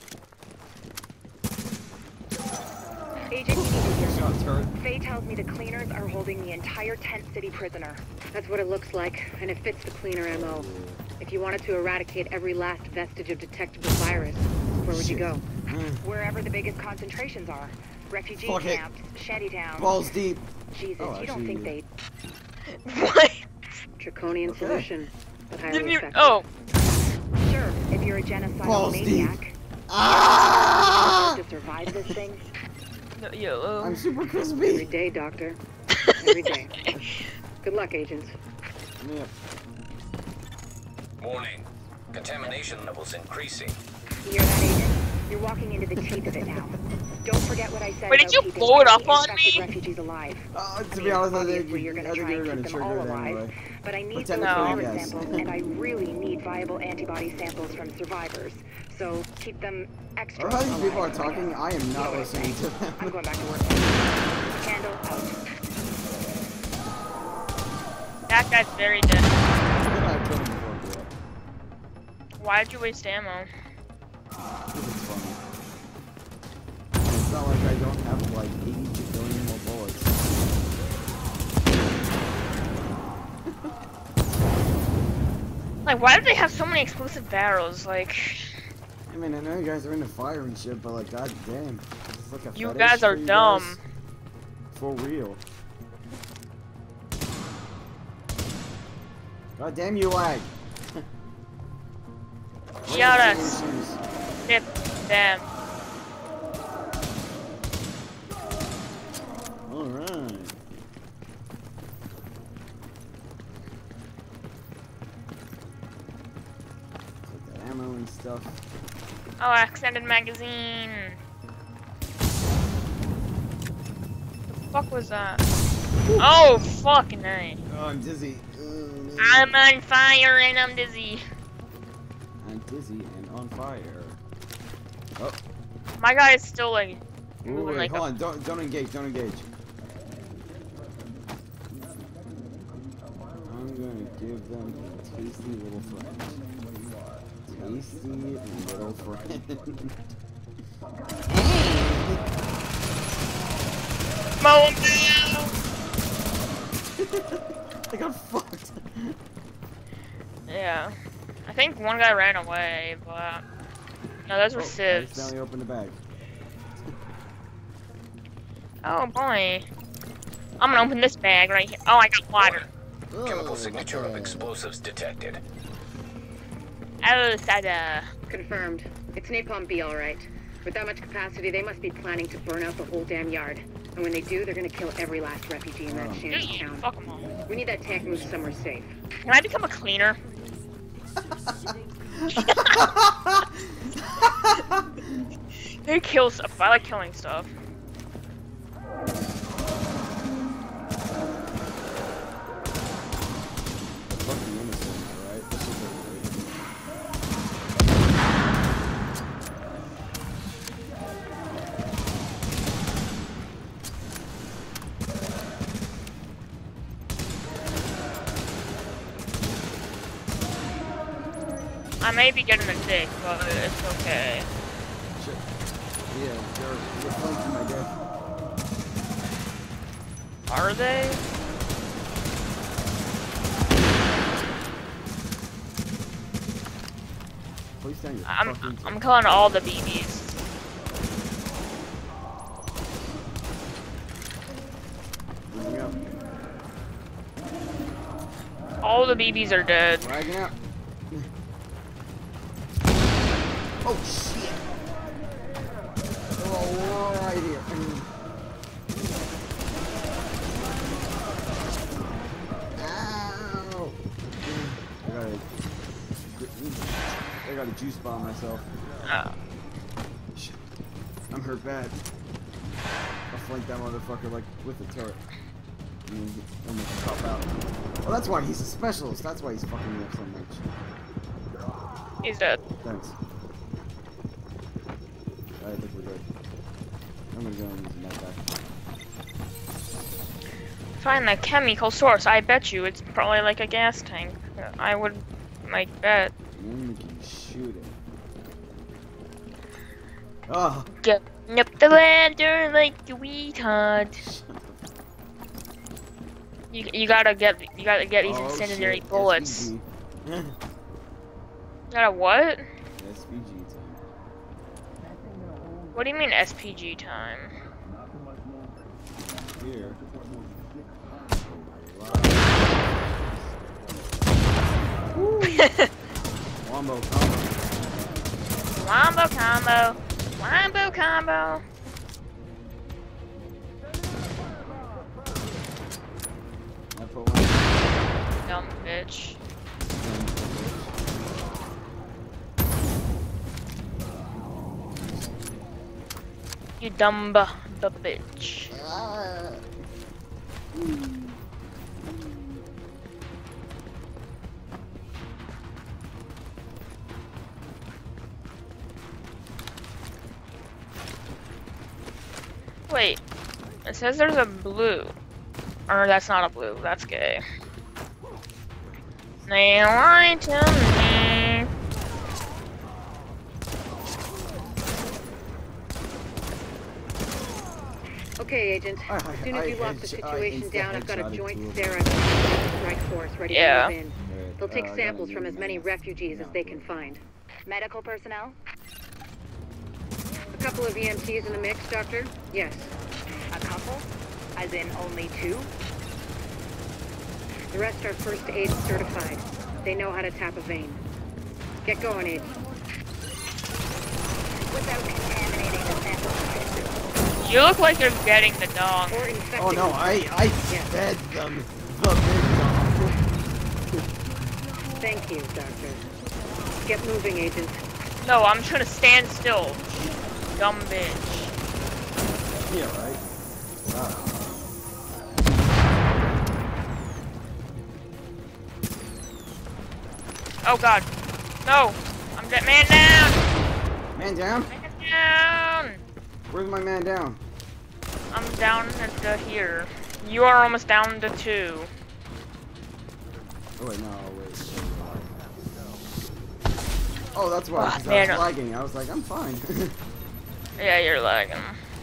Agent, you need to hear me. Faye tells me the cleaners are holding the entire Tent City prisoner. That's what it looks like, and it fits the cleaner MO. If you wanted to eradicate every last vestige of detectable virus, where would you go? Wherever the biggest concentrations are. Refugee camps, shantytowns. Balls deep. Jesus, you don't think they'd... What? Draconian solution, but highly effective. Oh. Sure, if you're a genocidal Balls maniac. deep. To survive this thing? No, yo. I'm super crispy. Every day, Doctor. Every day. Good luck, agents. Yeah. Warning. Contamination levels increasing. You hear that, agent? You're walking into the teeth of it now. Don't forget what I said. Wait, did you blow it up on me? Refugees alive. To be honest, I think you're gonna try and keep them all alive. But I need those No. virus samples, and I really need viable antibody samples from survivors. So keep them extra. Or how these people are talking, I am not listening to them. I'm going back to work. Candle out. That guy's very dead. I killed him before, bro. Why'd you waste ammo? Because it's funny. It's not like I don't have like 80 billion more bullets. Like, why do they have so many explosive barrels? Like, I mean, I know you guys are into fire and shit, but like, god damn. This is like a you fetish guys are for you dumb. guys. For real. God damn you, lag. Shut us. Hit them. Alright. Put the ammo and stuff. Oh, extended magazine. The fuck was that? Oh, fucking nice. Oh, I'm dizzy. I'm on fire and I'm dizzy. I'm dizzy and on fire. Oh. My guy is still like. Ooh, wait, like hold on. Don't engage. Don't engage. gonna give them a tasty little friend. Tasty little friend. Mow him down! I got fucked. Yeah. I think one guy ran away, but... No, those were I civs. accidentally opened the bag. Oh boy. I'm gonna open this bag right here. Oh, I got water. Chemical signature of explosives detected. Oh, sada. Confirmed. It's Napalm B, all right. With that much capacity, they must be planning to burn out the whole damn yard. And when they do, they're gonna kill every last refugee in that shanty town. Fuck 'em all. We need that tank moved somewhere safe. Can I become a cleaner? They kill stuff. I like killing stuff. Fucking innocent, alright? This is a I may be getting a dick, but it's okay. shit. Yeah, you're flanking my death. Are they? Place down your I'm fucking killing all the BBs. Moving up. All the BBs are dead. Dragging out. Oh shit! They're all right here. Ow! I gotta juice bomb myself. Shit. I'm hurt bad. I'll flank that motherfucker like with the turret. And then pop out. Oh, that's why he's a specialist. That's why he's fucking me up so much. He's dead. Thanks. I think we're good. I'm gonna go and use that back. Find the chemical source. I bet you it's probably like a gas tank. I would might bet. Then we can shoot it. Oh! Getting up the ladder like a retard. You gotta get these incendiary bullets. SPG. Gotta what? SPG time. What do you mean SPG time? Here. Wombo combo. Wombo combo. Wombo combo. I put one. Dumb bitch. You dumb bitch. Wait, it says there's a blue. Or that's not a blue, that's gay. They lied to me. Okay, Agent. As soon as you lock the situation down, I've got a joint stare at the strike force ready to move in. They'll take samples from as many refugees as they can find. Medical personnel? A couple of EMTs in the mix, Doctor? Yes. A couple? As in only two? The rest are first aid certified. They know how to tap a vein. Get going, Agent. Without contaminating the sample system. You look like you're getting the dog. Oh no, I fed them the big dog. Thank you, Doctor. Get moving, Agent. No, I'm trying to stand still. Dumb bitch. Yeah, right? Wow. Oh god. No! I'm dead. Man down! Man down? Man down! Where's my man down? I'm down to here. You are almost down to 2. Oh wait, no, wait. Oh, that's why. 'Cause I man, was lagging. I was like, I'm fine. Yeah, you're lagging.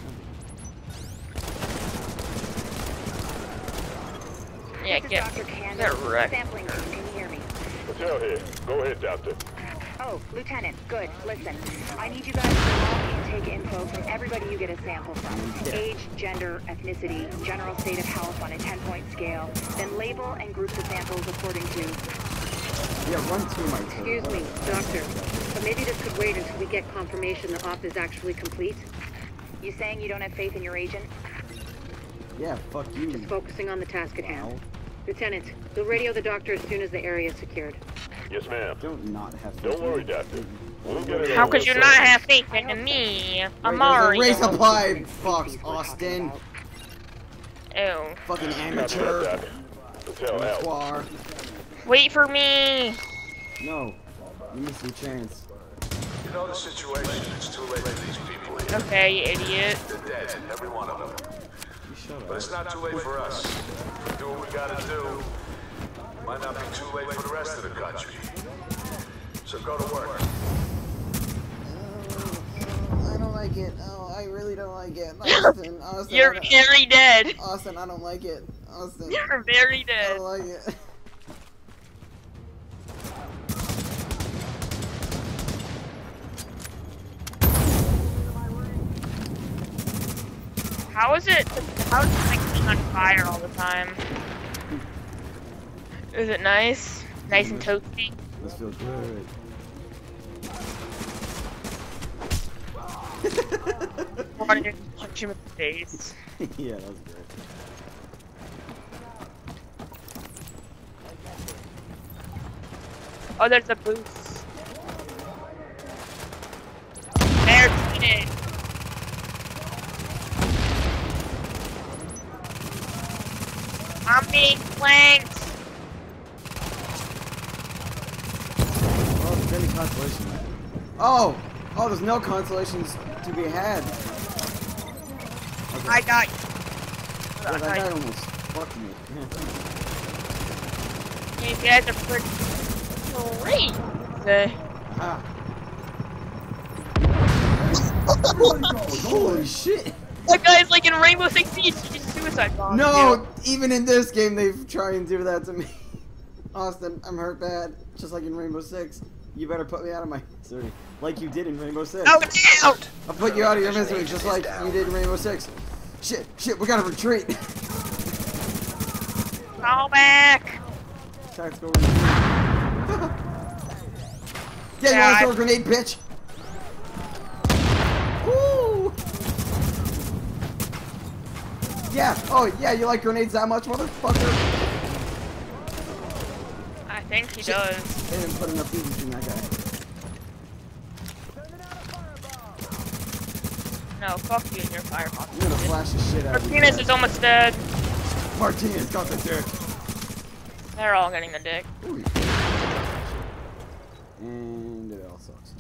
Yeah, get wrecked. Sampling team, can you hear me? Patel here. Go ahead, Doctor. Oh, Lieutenant, good. Listen, I need you guys to log intake info from everybody you get a sample from. Age, gender, ethnicity, general state of health on a 10-point scale. Then label and group the samples according to... Yeah, run to my Excuse me, Doctor, but maybe this could wait until we get confirmation the op is actually complete. You saying you don't have faith in your agent? Yeah, fuck you. Just focusing on the task at hand. Lieutenant, we'll radio the doctor as soon as the area is secured. Yes, ma'am. Don't not have faith. Don't worry, Doctor. We'll get it How all could you sorted. not have faith in me? I'm Mario. Raise supply, Fox Austin. Ew. Fucking amateur. Patel out. Quar. Wait for me. No, you missed your chance. You know the situation. It's too late for these people here. Okay, you idiot. They're dead, every one of them. You shut But it's not too late for us. We do what we gotta do. Might not be too late for the rest of the country. So go to work. I don't like it. Oh, I really don't like it. Austin, Austin. You're very dead. Austin, I don't like it. Austin. You're very I dead. don't like it. How is it like being on fire all the time? Is it nice? Nice and toasty? This feels good. I wanted to punch him in the face. Yeah, that was great. Oh, there's a boost. There's it. I'm being flanked. Oh, there's any consolation. Oh! Oh, there's no consolations to be had. Okay. I got you. Yeah, that guy almost fucked me. You guys are pretty great. Okay. Ah. Holy shit! That guy's like in Rainbow Six Siege, he just suicide bombs. No! Even in this game, they try and do that to me. Austin, I'm hurt bad. Just like in Rainbow Six. You better put me out of my misery. Like you did in Rainbow Six. Out! I'll put you out of your misery just like you did in Rainbow Six. Shit, shit, we gotta retreat. Fall back! Tactical retreat. Yeah, you wanna throw a grenade, bitch? Woo! Yeah, oh yeah, you like grenades that much, motherfucker? I think he Shit. does. They didn't put enough pieces in that guy. No, fuck you and your fireball. I'm gonna flash the shit out of you. Martinez is almost dead. Martinez got the dick. They're all getting the dick. Ooh. And it all sucks.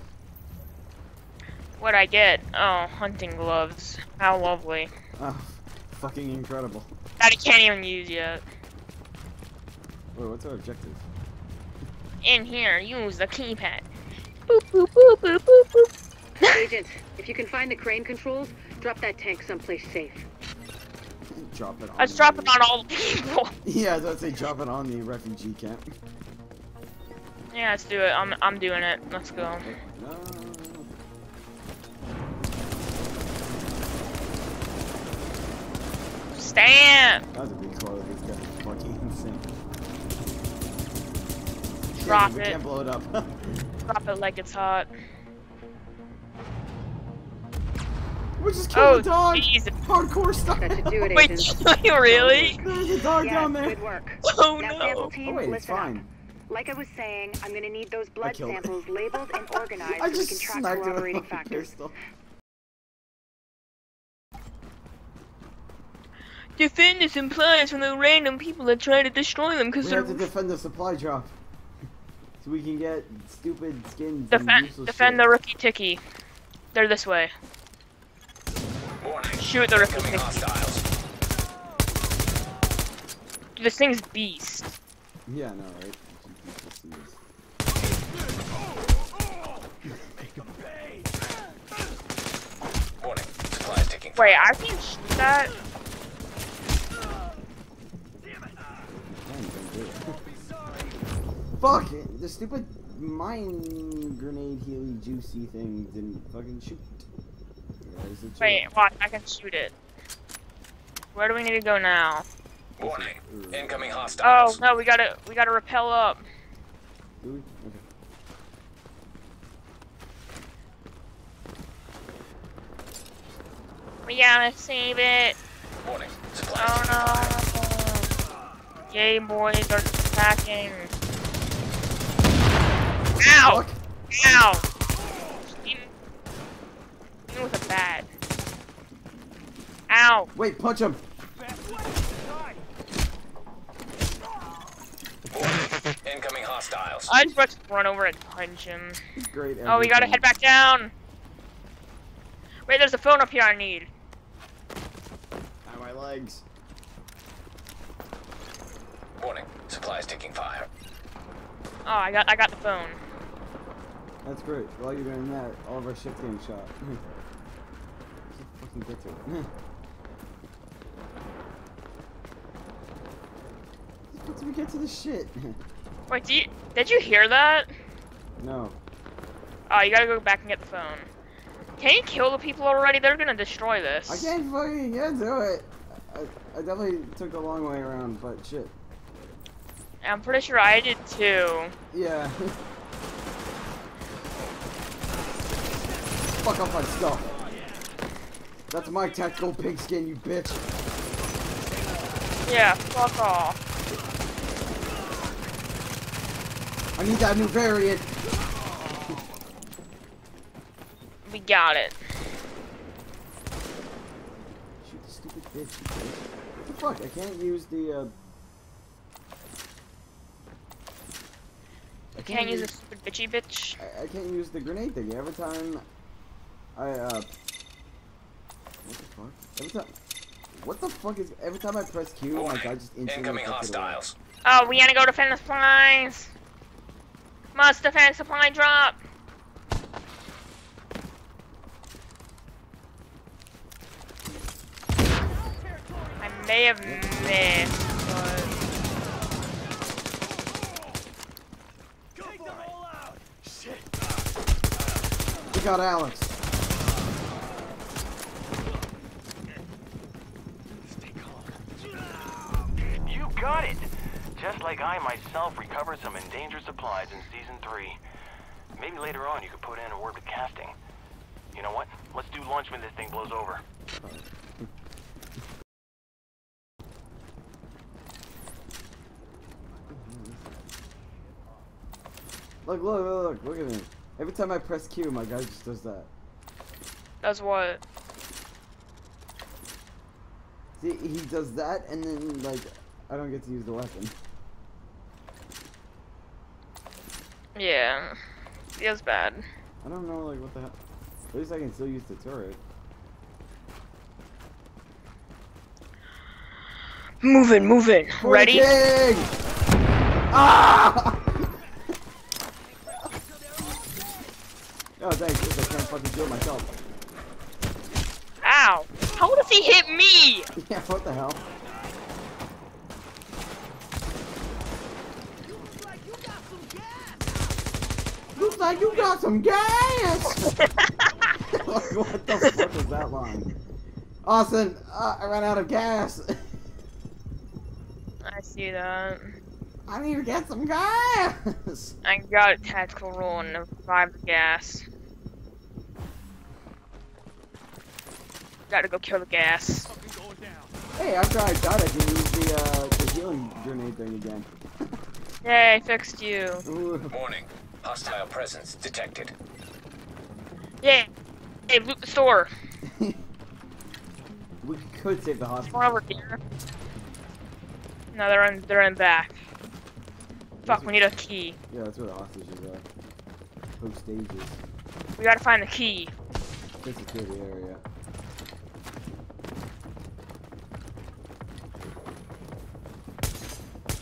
What'd I get? Oh, hunting gloves. How lovely. Oh, fucking incredible. That I can't even use yet. Wait, what's our objective? In here, use the keypad. Boop, boop, boop, boop, boop, boop. Agent, if you can find the crane controls, drop that tank someplace safe. Drop it on Let's drop it on all the people. Yeah, I was about to say drop it on the refugee camp. Yeah, let's do it. I'm doing it. Let's go. No. Stand! That was a recoil of this guy. Fucking insane. Drop We it. can't blow it up. Drop it like it's hot. We just killed the dog! Jesus. Hardcore stuff! That should do it, Wait, Agent. really? There's a dog Yeah, down there! good work. Oh Now, no. sample team, Oh wait, it's listen fine. up. Like I was saying, I'm gonna need those blood killed it. samples labeled and organized I so we just can track smacked it with corroborating my factors. pistol. Defend the supplies from the random people that try to destroy them because We they're have to defend the supply drop. So we can get stupid skins and useless defend shit. the rookie ticky. They're this way. Shoot the rookie ticky. Hostiles. This thing's beast. Yeah, I know, right? Warning. Supplies taking fire. Wait, I can shoot that? Fuck it! The stupid mine grenade healy juicy thing didn't fucking shoot. Wait, watch, I can shoot it. Where do we need to go now? Warning. Incoming hostiles. Oh no, we gotta rappel up. Do we? Okay. We gotta save it. Warning. Supplies Oh no. Gay boys are attacking. Ow! Ow! Even with a bat. Ow! Wait, punch him! Incoming hostiles. I just want to run over and punch him. Great. Oh, we gotta head back down. Wait, there's a phone up here I need. Ow, my legs. Warning. Supplies taking fire. Oh, I got the phone. That's great. While you're doing that, all of our shit's getting shot. Just fucking get to it. How do we get to the shit? Wait, did you hear that? No. Oh, you gotta go back and get the phone. Can you kill the people already? They're gonna destroy this. I can't fucking get to it. I definitely took the long way around, but shit. I'm pretty sure I did too. Yeah. Fuck up my stuff. That's my tactical pigskin, you bitch. Yeah, fuck off. I need that new variant. We got it. Shoot the stupid bitch. What the fuck? I can't use the, I can't use a stupid bitchy bitch. I can't use the grenade thing. Every time I, what the fuck? What the fuck is, every time I press Q, my guy just instantly Incoming hostiles. Oh, we gotta go defend the supplies. Must defend supply drop. I may have missed, but... We got Alex. You got it! Just like I myself recovered some endangered supplies in Season 3. Maybe later on you could put in a word with casting. You know what? Let's do lunch when this thing blows over. Look at me. Every time I press Q, my guy just does that. Does what? See, he does that, and then, like, I don't get to use the weapon. Yeah. Feels bad. I don't know, like, what the hell. At least I can still use the turret. Moving. Ready? Ah! Oh, thanks. I can't fucking kill myself. Ow! How does he hit me? Yeah, what the hell? Looks like you got some gas! What the fuck was that line? Austin, I ran out of gas. I see that. I need to get some gas! I got a tactical roll and revive the gas. Gotta go kill the gas. Hey, after I died, I can use the healing grenade thing again. Yay, I fixed you. Warning. Hostile presence detected. Yay! Hey, loot the store. We could save the hospital. Come over here. No, they're in back. Fuck, we need a key. Yeah, that's where the hostages are. Post stages. We gotta find the key. Good security area.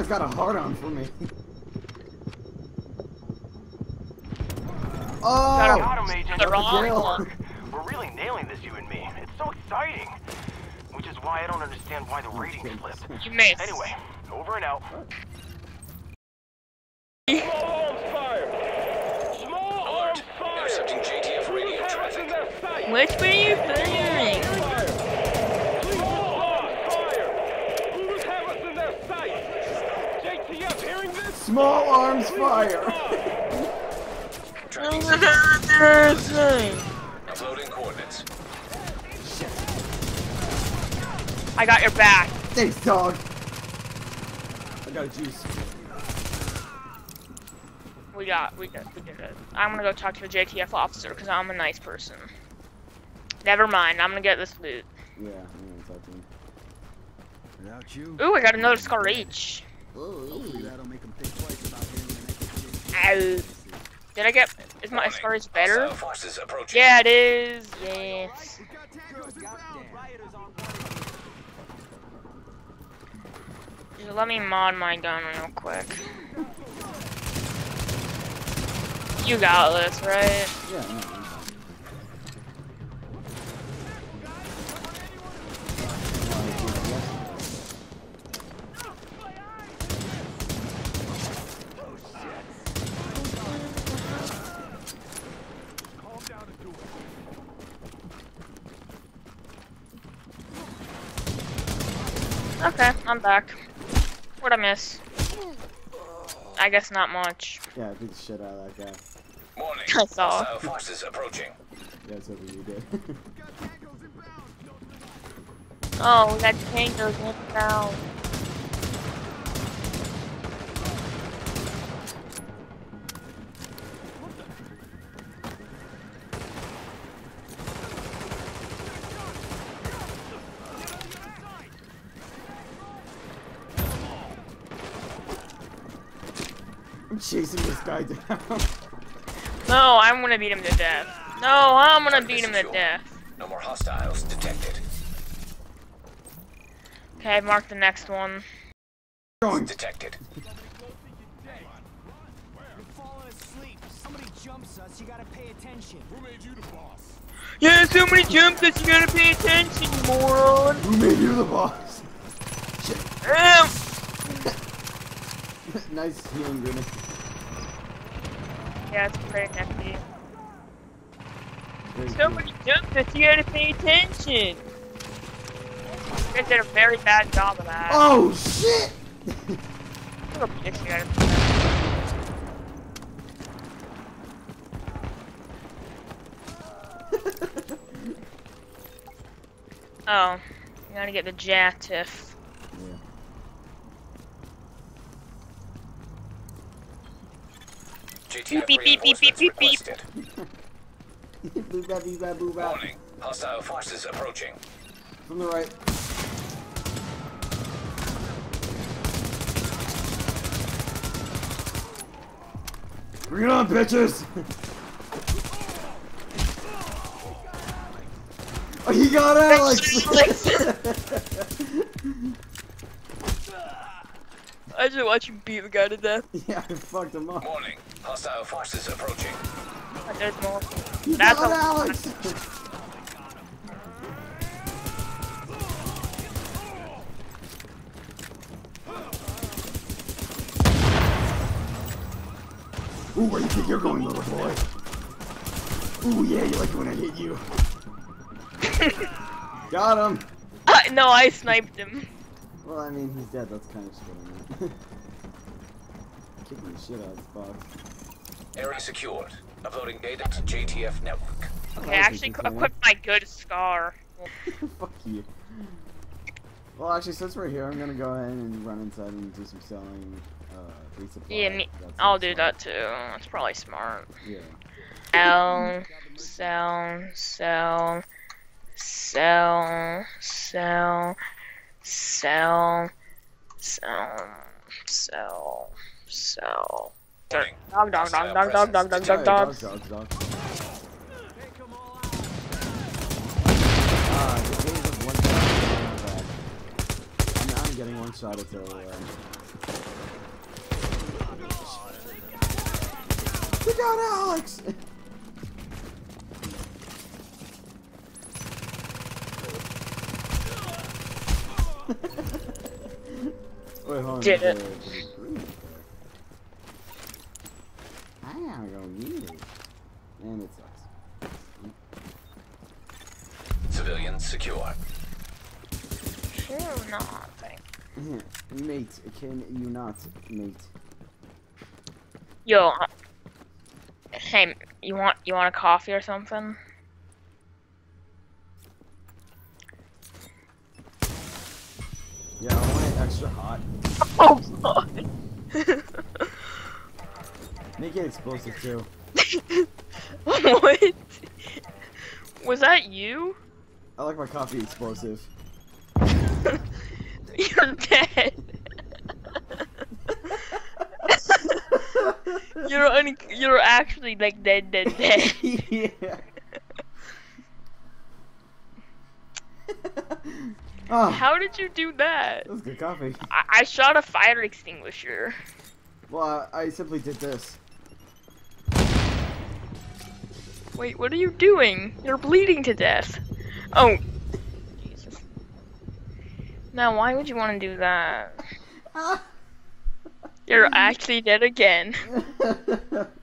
guy's got a hard on for me. Oh! Got him, Agent. The wrong We're really nailing this, you and me. It's so exciting. Which is why I don't understand why the rating slipped. You missed. Anyway, over and out. Small arms fire! Small arms fire! Intercepting JTF radio traffic. Which way are you firing? Small arms fire! Who's have us in their sight? JTF hearing this? Small arms fire! Uploading coordinates. I got your back. Thanks, dog. I got a juice. We did it. I'm gonna go talk to a JTF officer because I'm a nice person. Never mind, I'm gonna get this loot. Yeah, I'm gonna talk to him. Without you. Ooh, I got another Scar H. Hopefully that'll make him think twice about hearing an Ow. Did I get... Is my Scar H better? Hostile forces approaching. Yeah, it is. Yes. Just let me mod my gun real quick. You got this, right? Yeah, Okay, I'm back. What'd I miss? I guess not much. Yeah, I beat the shit out of that guy. Warning. I saw. Hostile forces approaching. Yeah, that's what you did. Oh, we got tangos inbound. I'm chasing this guy down. No, I'm gonna beat him to death. No, I'm gonna beat him to death. No more hostiles detected. Okay, mark the next one. Detected. You're falling asleep. Somebody jumps us, you gotta pay attention. Who made you the boss? Yeah, so many jumps that you gotta pay attention, you moron. Who made you the boss? Shit. Nice healing grenade. Yeah, it's pretty nifty. So many jumps that you gotta pay attention. You guys did a very bad job of that. Oh shit! Little bitch, you guys. Oh, you gotta get the JTF. Yeah. JTF Beep, beep, beep, beep, beep, beep, requested. Boop bap, beep bap, boop bap. Warning. Hostile forces approaching. From the right. Bring it on, bitches! Oh, he got Alex! I just watch you beat the guy to death. Yeah, I fucked him up. Warning. Hostile forces approaching. But there's more. He That's got a Alex! Ooh, where do you think you're going, little boy? Ooh, yeah, you like it when I hit you. Got him! No, I sniped him. Well, I mean, he's dead. That's kind of shit on that. Kicking the shit out of this box. Area secured. Uploading data to JTF network. Okay, I actually equipped my good Scar. Fuck you. Well, actually, since we're here, I'm gonna go ahead and run inside and do some selling. Resupply. Yeah, me. That's I'll do smart. that too. That's probably smart. Yeah. Sell. Warning. Dog. I'm getting one shot at the out, Alex! Wait, hold on. Did it. I don't need it. And it sucks. Civilians secure. Sure nothing. Mate, can you not, mate? Yo, hey, you want a coffee or something? Yeah, I want it extra hot. Oh god. Make it explosive too. What? Was that you? I like my coffee explosive. You're dead. You're actually like dead. Yeah. Oh, How did you do that? that was good coffee. I shot a fire extinguisher. Well, I simply did this. Wait, what are you doing? You're bleeding to death. Oh. Jesus. Now, why would you want to do that? You're actually dead again.